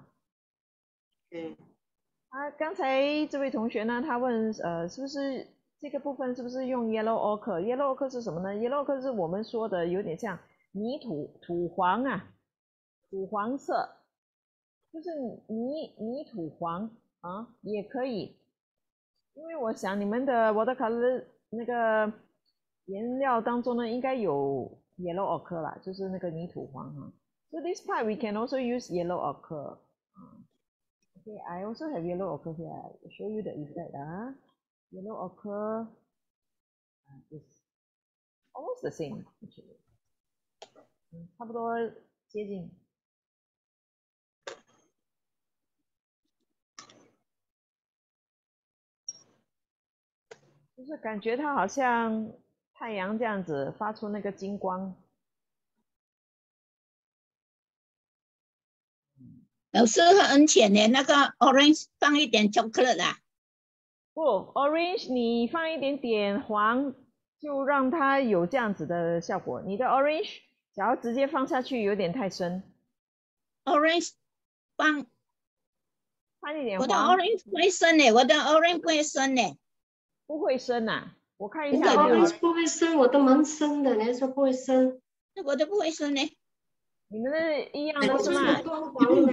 刚才这位同学呢，他问是不是这个部分是不是用 yellow ochre？Yellow ochre 是什么呢 ？Yellow ochre 是我们说的有点像土黄啊，土黄色，就是泥土黄啊，也可以。因为我想你们的 watercolor 那个颜料当中呢，应该有 yellow ochre 啦，就是那个泥土黄哈。So this part we can also use yellow ochre. Okay, I also have yellow ochre here. I'll show you the effect. Yellow ochre is almost the same actually. 差不多接近。就是感觉它好像太阳这样子发出那个金光。 老师很浅的，那个 orange 放一点 chocolate 啊。 不 ，orange 你放一点点黄，就让它有这样子的效果。你的 orange 假如直接放下去有点太深。 orange 放一点黄。 我的 orange 不会深的，我的 orange 不会深的。 不会深啊，我看一下。 orange 不会深，我的蛮深的，你还说不会深？ 我的不会深的。 你们的一样的是吗？ 光黄的。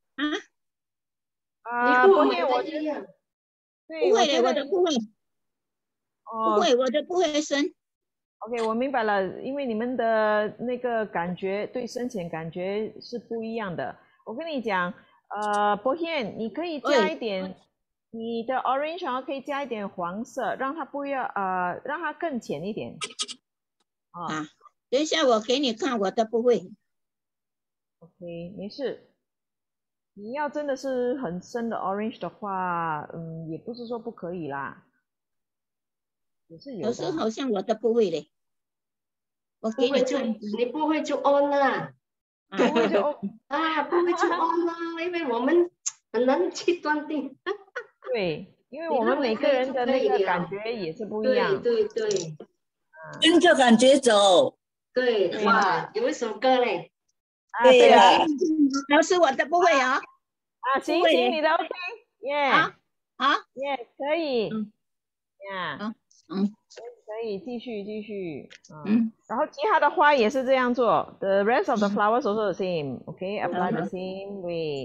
啊， 你跟我们的一样。 对， 不会的，我的不会。不会，我的不会深。 OK， 我明白了，因为你们的那个感觉对深浅感觉是不一样的。我跟你讲，博彦，你可以加一点，你的 orange 可以加一点黄色，让它不要让它更浅一点。 啊，等一下我给你看，我的不会。 OK， 没事。你要真的是很深的 orange 的话，也不是说不可以啦，也是有的。 老师好像我的不会嘞，我给你看。 你不会就 on 啦， 不会就 on 啊，不会就 on 啦，因为我们很难去断定。 对，因为我们每个人的那个感觉也是不一样。 对， 跟着感觉走。 对，哇，有一首歌嘞。 对呀， 老师我的不会啊。 行，你的 OK， 耶，耶，可以，呀，可以继续，然后其他的花也是这样做 ，the rest of the flowers also the same，OK，apply the same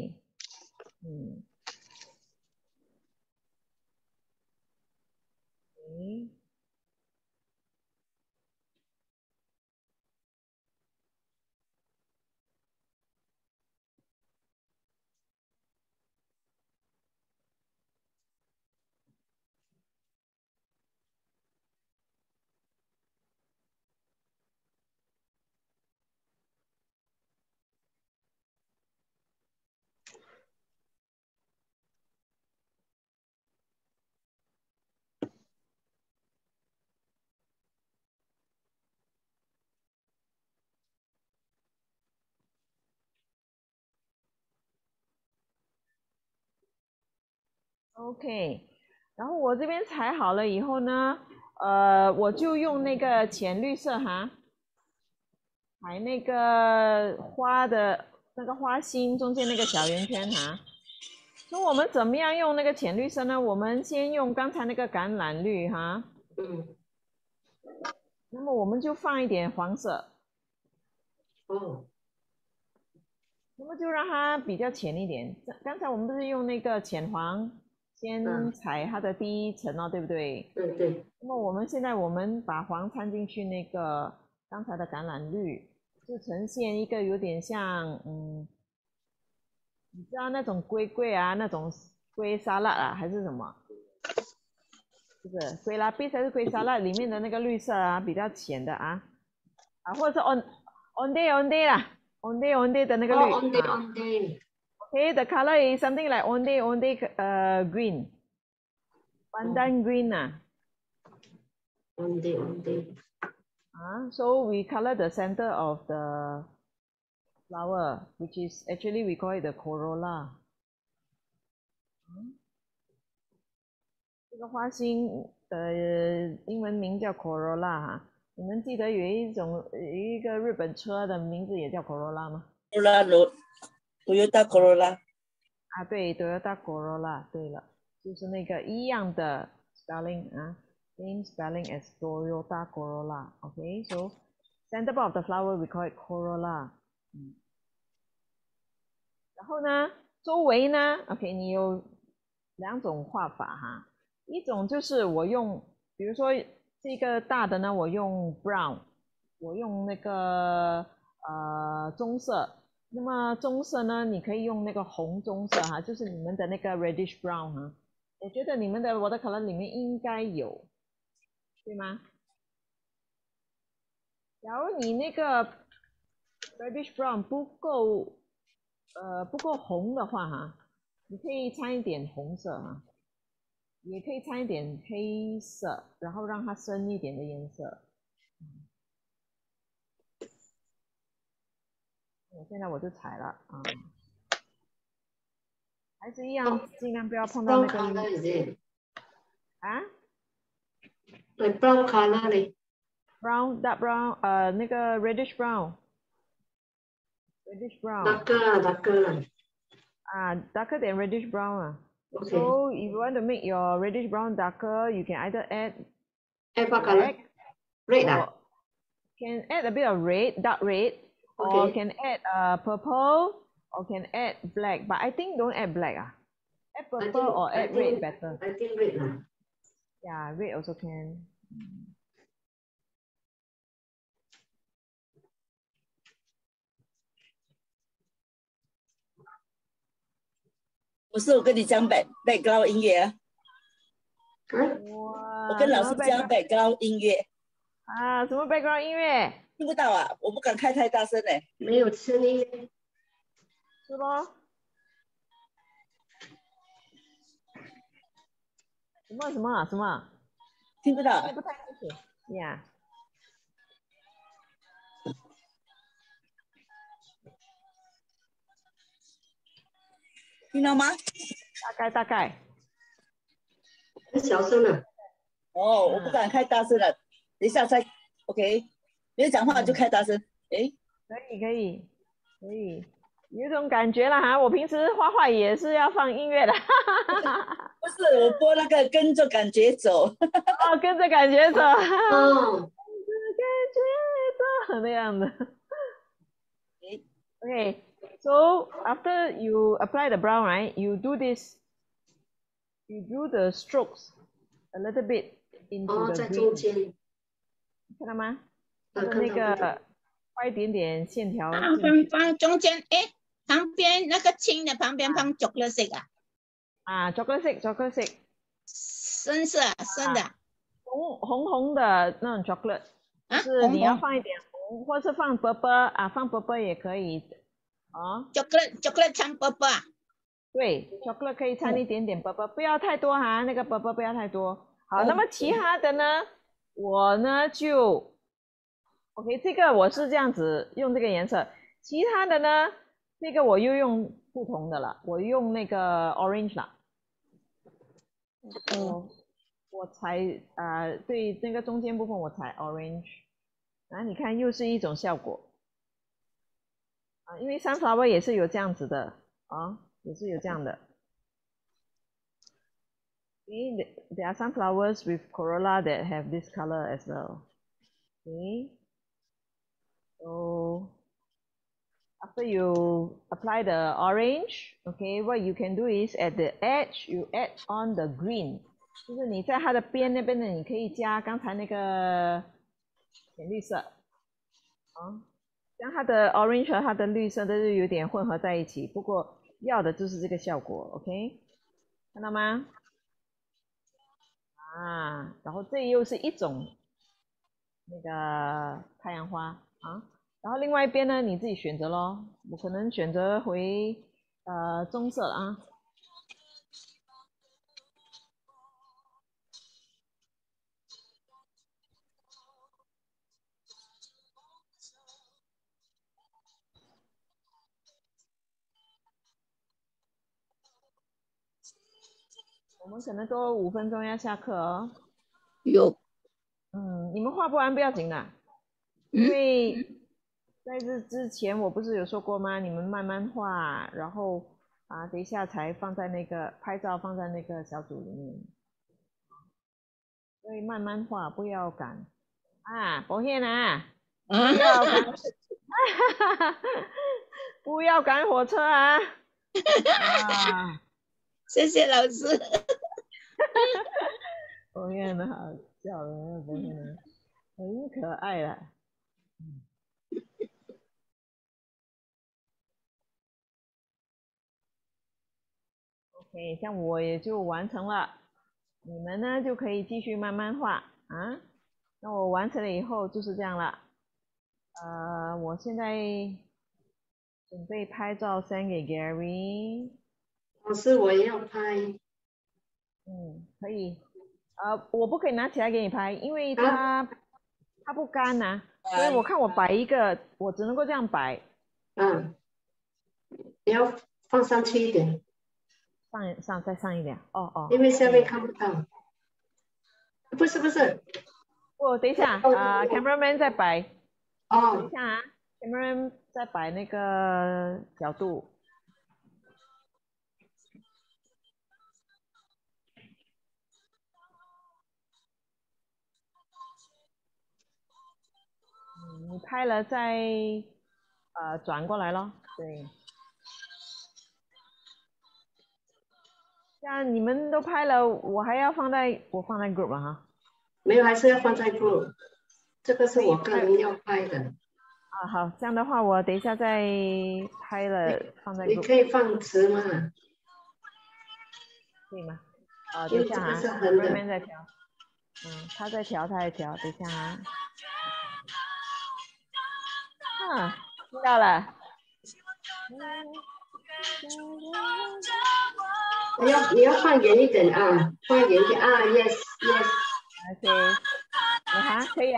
way，OK， 然后我这边裁好了以后呢，我就用那个浅绿色裁那个花的那个花心中间那个小圆圈所以我们怎么样用那个浅绿色呢？我们先用刚才那个橄榄绿那么我们就放一点黄色，那么就让它比较浅一点。刚才我们不是用那个浅黄先裁它的第一层对不对？ 对。 那么现在我们把黄掺进去那个刚才的橄榄绿，就呈现一个有点像你知道那种龟那种龟沙拉还是什么？就是龟拉比还是龟沙拉里面的那个绿色比较浅的或者是 onde 啦 onde 的那个绿Okay, the color is something like onde green, pandan green onde. So we color the center of the flower, which is actually we call it the corolla. 这个花心英文名叫 Corolla 哈。你们记得有一个日本车的名字也叫 Corolla 吗 ？Toyota Corolla。 啊，对 ，Toyota Corolla， 对了，就是那个一样的 spelling 啊 ，same spelling as Toyota Corolla。OK，so center part of the flower we call it Corolla。然后呢，周围呢 ，OK， 你有2种画法哈，一种就是我用，比如说这个大的呢，我用 brown， 我用那个棕色。那么棕色呢，你可以用那个红棕色哈，就是你们的那个 reddish brown 哈。我觉得你们的watercolor里面应该有，对吗？假如你那个 reddish brown 不够红的话哈，你可以掺一点红色哈，也可以掺一点黑色，然后让它深一点的颜色。现在我就踩了啊，还是一样，尽量不要碰到那个啊。 对 brown color 嘞 brown dark brown， 那个 reddish brown。 darker 啊 darker than reddish brown 啊。 Okay. So if you want to make your reddish brown darker, you can either add what color? Red or can add a bit of red, dark red, or Okay. can add purple, or can add black. But I think don't add black ah. Add purple or add red better. I think red lah. Yeah, red also can. 不是我跟你讲background 音乐啊， 哇， 我跟老师讲 background 音乐啊，什么 background 音乐？ 听不到啊，我不敢开太大声嘞， 没有声音， 是咯？什么？ 听不到， 不太清楚呀。 听到吗？ 大概。 很小声的。 哦，我不敢开大声了，等一下再 OK， 别讲话就开大声，哎， 可以，有种感觉了哈。我平时画画也是要放音乐的， 不是我播那个跟着感觉走， 哦，跟着感觉走， 哦， 跟着感觉走那样的。Okay, so after you apply the brown, right? You do the strokes a little bit into 哦， the 在 green. 中间。 看到吗？它的那个画一点点线条。 放中间，哎，旁边那个青的旁边放chocolate色啊。 啊 ，chocolate 色。 深色，深的。 红的那种 chocolate， 就是你要放一点红，或是放薄薄啊，放薄薄也可以。哦 ，chocolate 掺薄薄啊。 对 ，chocolate 可以掺一点点薄薄，不要太多哈，那个薄薄不要太多。好，那么其他的呢，我呢就 ，OK， 这个我是这样子用这个颜色，其他的呢，这个我又用不同的了，我用那个 orange 啦。我裁对那个中间部分我裁 orange， 然后你看又是一种效果啊，因为 sunflower 也是有这样子的啊，也是有这样的。Okay, there are sunflowers with corolla that have this color as well. Okay, so after you apply the orange, okay, what you can do is at the edge you add on the green. 就是你在它的边那边呢，你可以加刚才那个浅绿色，啊，将它的 orange 和它的绿色都是有点混合在一起。不过要的就是这个效果 ，OK， 看到吗？啊，然后这又是一种那个太阳花啊，然后另外一边呢你自己选择咯，我可能选择回棕色啊。我们可能多5分钟要下课哦。 有， 你们画不完不要紧的，因为在这之前我不是有说过吗？你们慢慢画，然后等一下才放在那个拍照放在那个小组里面，所以慢慢画，不要赶抱歉不要赶，不要赶火车谢谢老师。 博彦的好笑的，博彦的很可爱啦。OK， 像我也就完成了，你们呢就可以继续慢慢画那我完成了以后就是这样了。我现在准备拍照 send 给 Gary。 老师，我也要拍。 可以。我不可以拿起来给你拍，因为它不干所以我看我摆一个，我只能够这样摆。 你要放上去一点。 再上一点。 因为下面看不到。不是。 等一下cameraman 再摆。等一下cameraman 再摆那个角度。你拍了再转过来咯，对。这样你们都拍了，我还要放在 group 了没有，还是要放在 group。这个是我个人要拍的。 好，这样的话我等一下再拍了放在 group。 你可以放词吗？ 可以吗？等一下cameraman在调。他在调，等一下听到了。 你要放远一点放远一点yes。 OK， 可以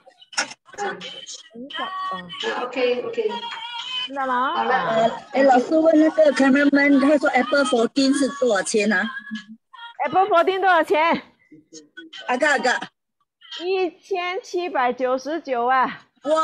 OK。 听到了好了。 老师问那个 cameraman， 他说 Apple 14是多少钱 Apple 14多少钱？1799 哇！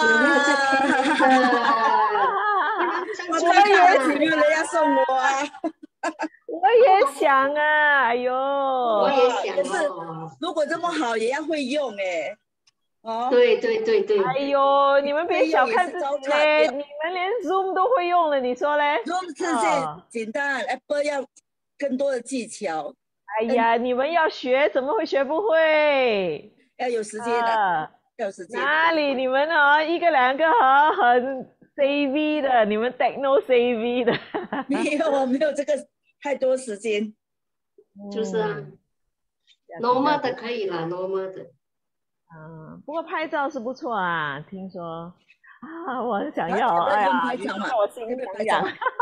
我也没有人要送我我也想哎呦， 我也想可是如果这么好，也要会用对。 哎呦，你们别小看自己嘞，你们连 Zoom 都会用了，你说嘞 ？Zoom 是简单，Apple 要更多的技巧。 哎呀，你们要学，怎么会学不会？ 要有时间的，要有时间。 哪里你们一个两个很 CV 的，你们 techno CV 的。 没有，我没有这个太多时间。 就是normal 的可以了，normal 的。 不过拍照是不错听说我很想要，哎呀，我心想痒。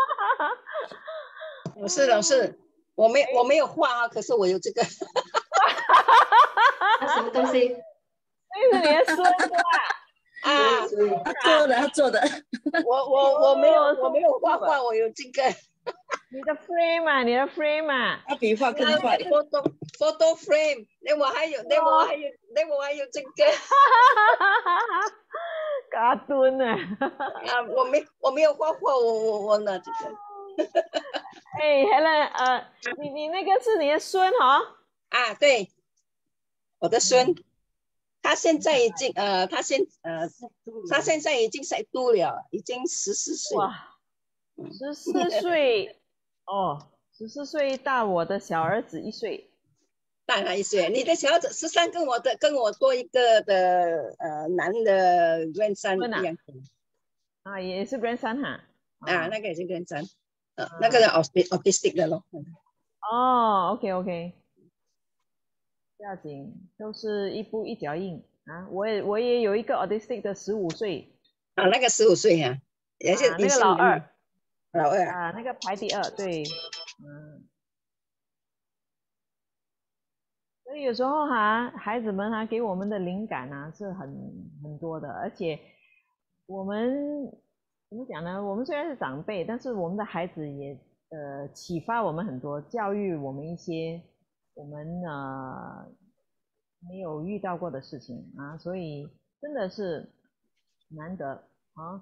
老师，我没有画可是我有这个。 什么东西？ 那是你的孙子他做的。 我没有画，我有这个。 你的 frame 他比画更快。 photo frame， 那我还有这个。 嘎墩我没有画，我拿这个。 Helen， 你那个是你的孙对，我的孙，他现在已经他现在已经在读了，已经14岁。 哇，14岁14岁大我的小儿子1岁。 大他1岁，你的小儿子13跟我多一个的男的 grandson 一样。 也是 grandson 那个也是 grandson，那个是 autistic 的咯。 OK， 不要紧，都是一步一脚印我也有一个 autistic 的15岁。 那个15岁也是那个老二那个排第2，对。所以有时候孩子们给我们的灵感是很多的，而且我们怎么讲呢？我们虽然是长辈，但是我们的孩子也启发我们很多，教育我们一些我们没有遇到过的事情啊，所以真的是难得啊。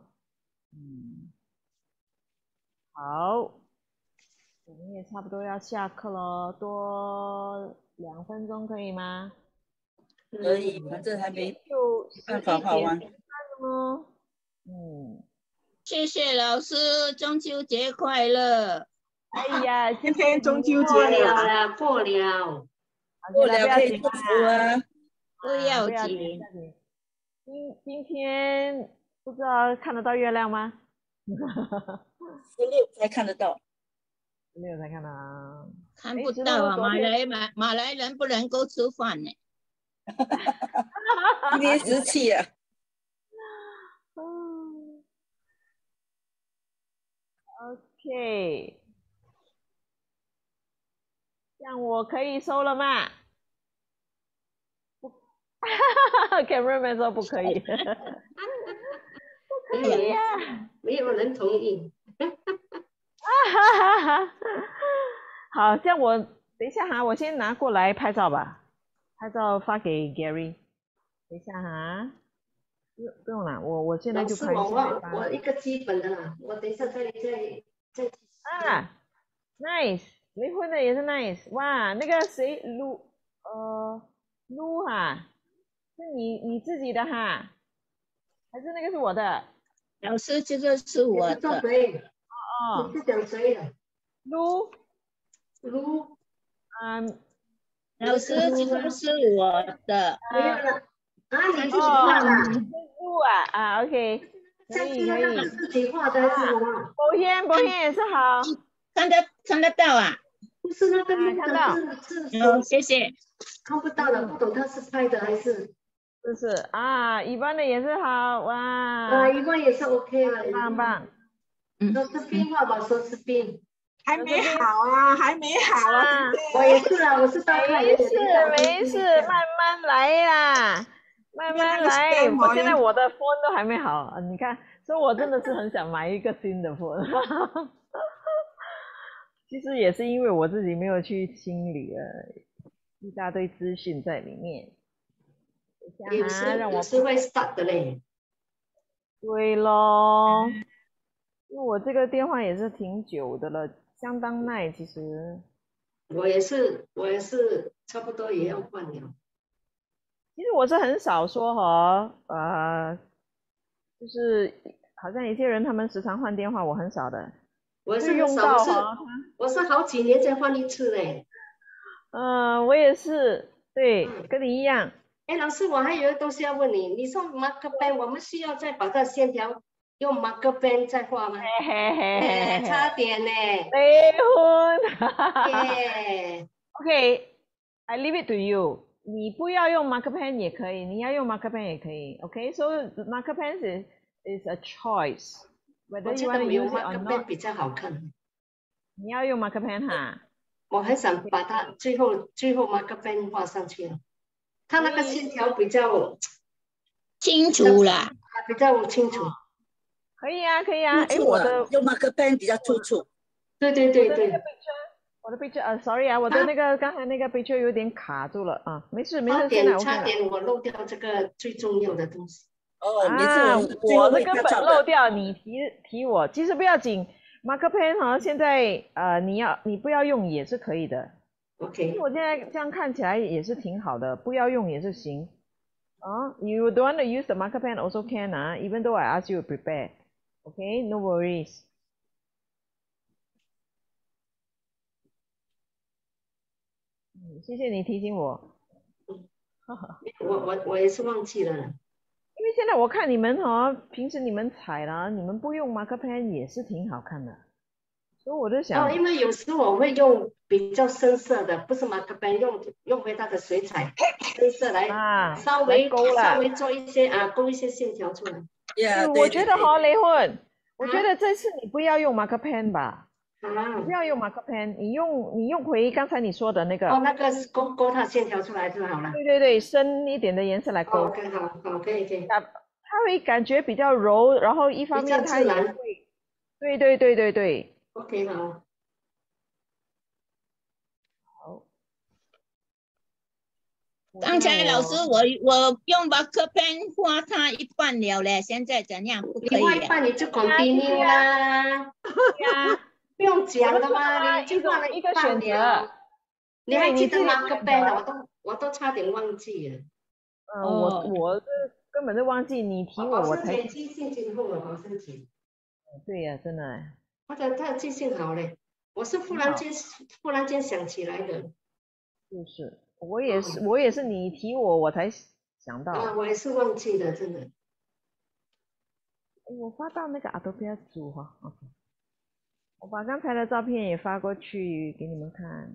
好，我们也差不多要下课了，多2分钟可以吗？ 可以，反正还没就办法画完。 哦， 谢谢老师，中秋节快乐！ 哎呀， 今天中秋节过了了， 啦，过了。 过了可以紧祝福啊。 不要不要紧。 紧， 今天不知道看得到月亮吗 16才看得到。 ？16才看到啊。 看不到啊，马来人不能够吃饭呢。 今天17啊。 OK， 这样我可以收了吗？Cameraman 说不可以。不可以呀、 没有人同意。 好，这样我等一下哈，我先拿过来拍照吧，拍照发给 Gary。等一下哈，不用了，我现在就拍。 我一个基本的啦，我等一下再。 啊 ，nice， 离婚的也是 nice， 哇，那个谁撸哈，是你自己的哈，还是那个是我的？ 老师，这个是我的。 哦，你是讲谁的？ 撸， 老师，这个是我的。 没有了啊，你自己哦， 画的？ 撸啊 ，OK， 可以。 自己画的还是什么？ 博轩也是好， 看得到啊？ 不是那个看到。 谢谢。 看不到了，不懂他是拍的还是？ 是啊，一般的也是好哇。 啊，一般也是 OK 的， 棒。 说是变画吧，说是变。 还没好啊，还没好啊。 我也是啊，我是大概没事，慢慢来啦，慢慢来。我现在我的 phone 都还没好，你看，所以我真的是很想买一个新的 phone。其实也是因为我自己没有去清理了一大堆资讯在里面。 有时会 start 的嘞。 对咯，因为我这个电话也是挺久的了，相当耐其实。 我也是差不多也要换了。 其实我是很少说就是好像有些人他们时常换电话，我很少的。 我是用到我是好几年才换一次嘞。 我也是，对，跟你一样。 哎，老师，我还有一个东西要问你，你说 marker pen， 我们需要再把这线条用 marker pen 再画吗？差点呢。 离婚。OK，I leave it to you。你不要用 marker pen 也可以，你要用 marker pen 也可以。OK，so marker pen is a choice。 我觉得没有 marker pen 比较好看。 你要用 marker pen 哈？ 我很想把它最后 marker pen 画上去了。它那个线条比较清楚啦， 比较清楚。 可以啊。哎， 我的用 marker pen 比较突出。 对。 我的 picture sorry 啊，我的那个刚才那个 picture 有点卡住了啊，没事， 差点我漏掉这个最重要的东西。 没事， 我的根本漏掉，你提我，其实不要紧 ，marker pen 好像现在你不要用也是可以的。 OK， 我现在这样看起来也是挺好的，不要用也是行。You don't want to use the marker pen also can even though I ask you to prepare. Okay, no worries. 谢谢你提醒我。 我也是忘记了。 因为现在我看你们平时你们彩了，你们不用 marker pen 也是挺好看的。所以我就想， 因为有时我会用比较深色的，不是marker pen，用回它的水彩深色来稍微做一些勾一些线条出来。 我觉得雷混，我觉得这次你不要用 marker pen 吧，你不要用 marker pen， 你用回刚才你说的那个。 那个是勾它线条出来就好了。 对，深一点的颜色来勾。 OK， 好，可以。 它会感觉比较柔，然后一方面它也会。对。 OK， 好。 刚才老师我用marker pen 画它一半了嘞，现在怎样？不可以。 你画一半你就 continue 啦。对呀，不用讲的嘛，你就画了一个选择。你还记得 marker pen 啊？我都差点忘记了。 我根本就忘记你提我，我才记性真好了，好神奇。 对呀，真的。 他的记性好嘞，我是忽然间想起来的。就是， 我也是你提我才想到。 啊，我也是忘记了，真的。 我发到那个 Artopia 组哈 ，OK。我把刚才的照片也发过去给你们看。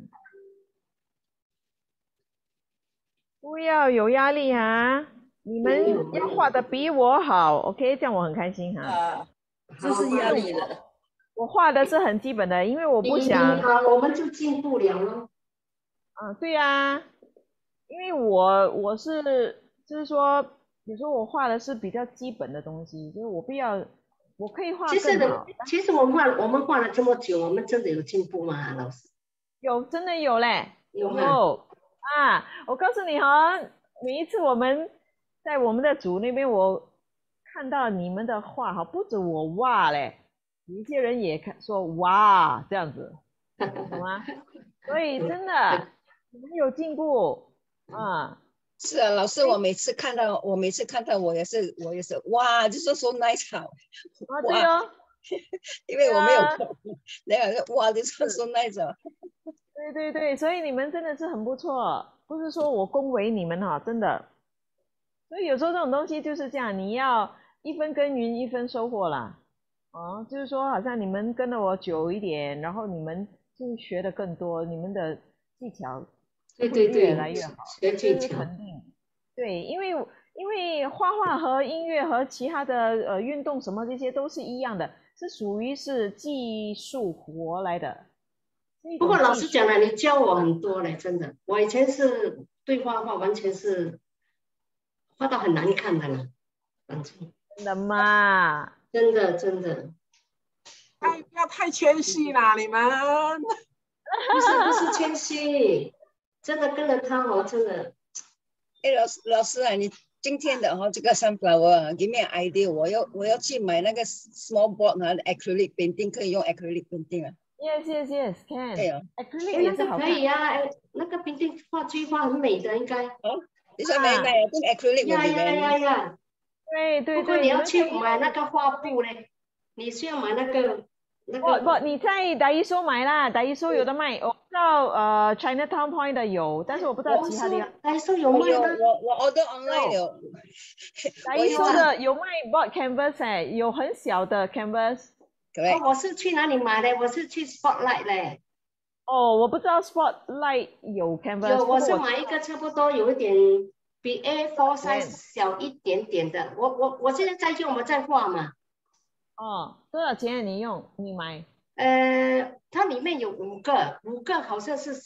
不要有压力啊！你们要画的比我好 ，OK？ 这样我很开心哈。 啊，这是压力了。 我画的是很基本的，因为我不想。 我们就进步了咯。 对呀，因为我是就是说，有时候我画的是比较基本的东西，就是我可以画更好。 其实我们画了这么久，我们真的有进步吗，老师？ 有，真的有嘞。 有啊！我告诉你哈，每一次我们在我们的组那边，我看到你们的画哈，不止我哇嘞，有一些人也说哇这样子，懂吗？所以真的你们有进步啊！ 是啊，老师，我每次看到我也是哇，就说 so nice 好。 对哦， 因为我没有看，然后哇，就说 so nice。 对，所以你们真的是很不错，不是说我恭维你们哈，真的。所以有时候这种东西就是这样，你要一分耕耘一分收获啦。就是说好像你们跟了我久一点，然后你们就学的更多，你们的技巧会越来越好， 学技巧肯定。对，因为画画和音乐和其他的运动什么这些都是一样的，是属于是技术活来的。 不过老师讲了，你教我很多嘞，真的。我以前是对画画完全是画到很难看的了， 真的吗？ 真的。 不要太谦虚啦，你们。 不是谦虚，真的跟着他哦，真的。 老师啊，你今天的这个 sunflower give me an idea， 我要去买那个 small board acrylic painting， 可以用 acrylic painting 啊。 Yes, can。 对啊 ，acrylic 也是好看。 可以啊，那个冰定句画很美的，应该。 你说美，用 acrylic 呀。 对。 不过你要去买那个画布嘞，你需要买那个。 不，你在达一收买啦，达一收有的卖。我知道Chinatown Point 的有，但是我不知道其他地方。 达一收有卖吗？ 我 order online 有。 达一收的有卖 board canvas 有很小的 canvas。 我是去哪里买的？我是去 Spotlight 嘞。 我不知道 Spotlight 有 canvas。 有，我是买一个差不多有一点比 A4 size 小一点点的。我现在在用，我在画嘛。 多少钱你买？ 它里面有5个好像是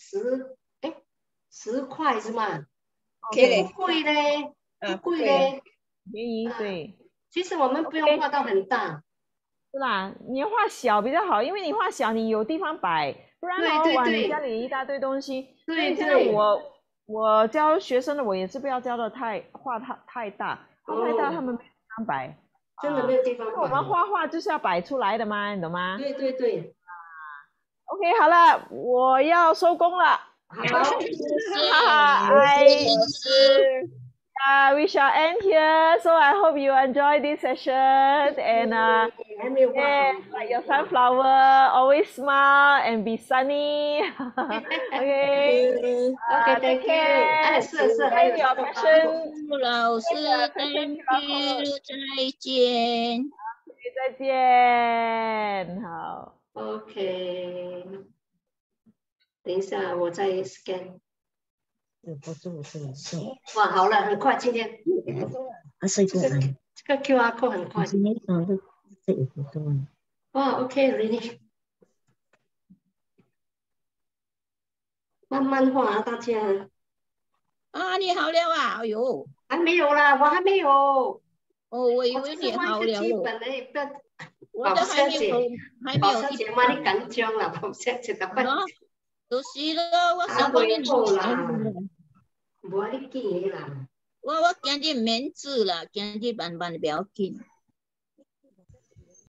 10块是吗？不贵嘞，不贵嘞， 便宜对。 其实我们不用画到很大。 是啦，你要画小比较好，因为你画小你有地方摆，不然哇你家里一大堆东西。 对。 现在我教学生的，我也是不要教的画太大，画太大他们没地方摆。 真的没有地方摆。 我们画画就是要摆出来的嘛，你懂吗？ 对。 OK， 好了，我要收工了。 好。 We shall end here. So I hope you enjoy this session and like your sunflower, always smile and be sunny. Okay. Thank you. 是还有 your passion. 老师 ，Thank you， 再见。 再见，好。 OK。等一下，我再 scan。哇，好了，很快，今天。这个 QR code 很快。哇 ，OK，really。慢慢画啊，大家。 你好了啊？哎呦， 还没有啦，我还没有。 我以为你好了。我的还没有。 宝小姐嘛，你紧张啦，宝小姐， 就是咯，我想讲你。 无你紧的啦。 我今日免治啦，今日慢慢不要紧。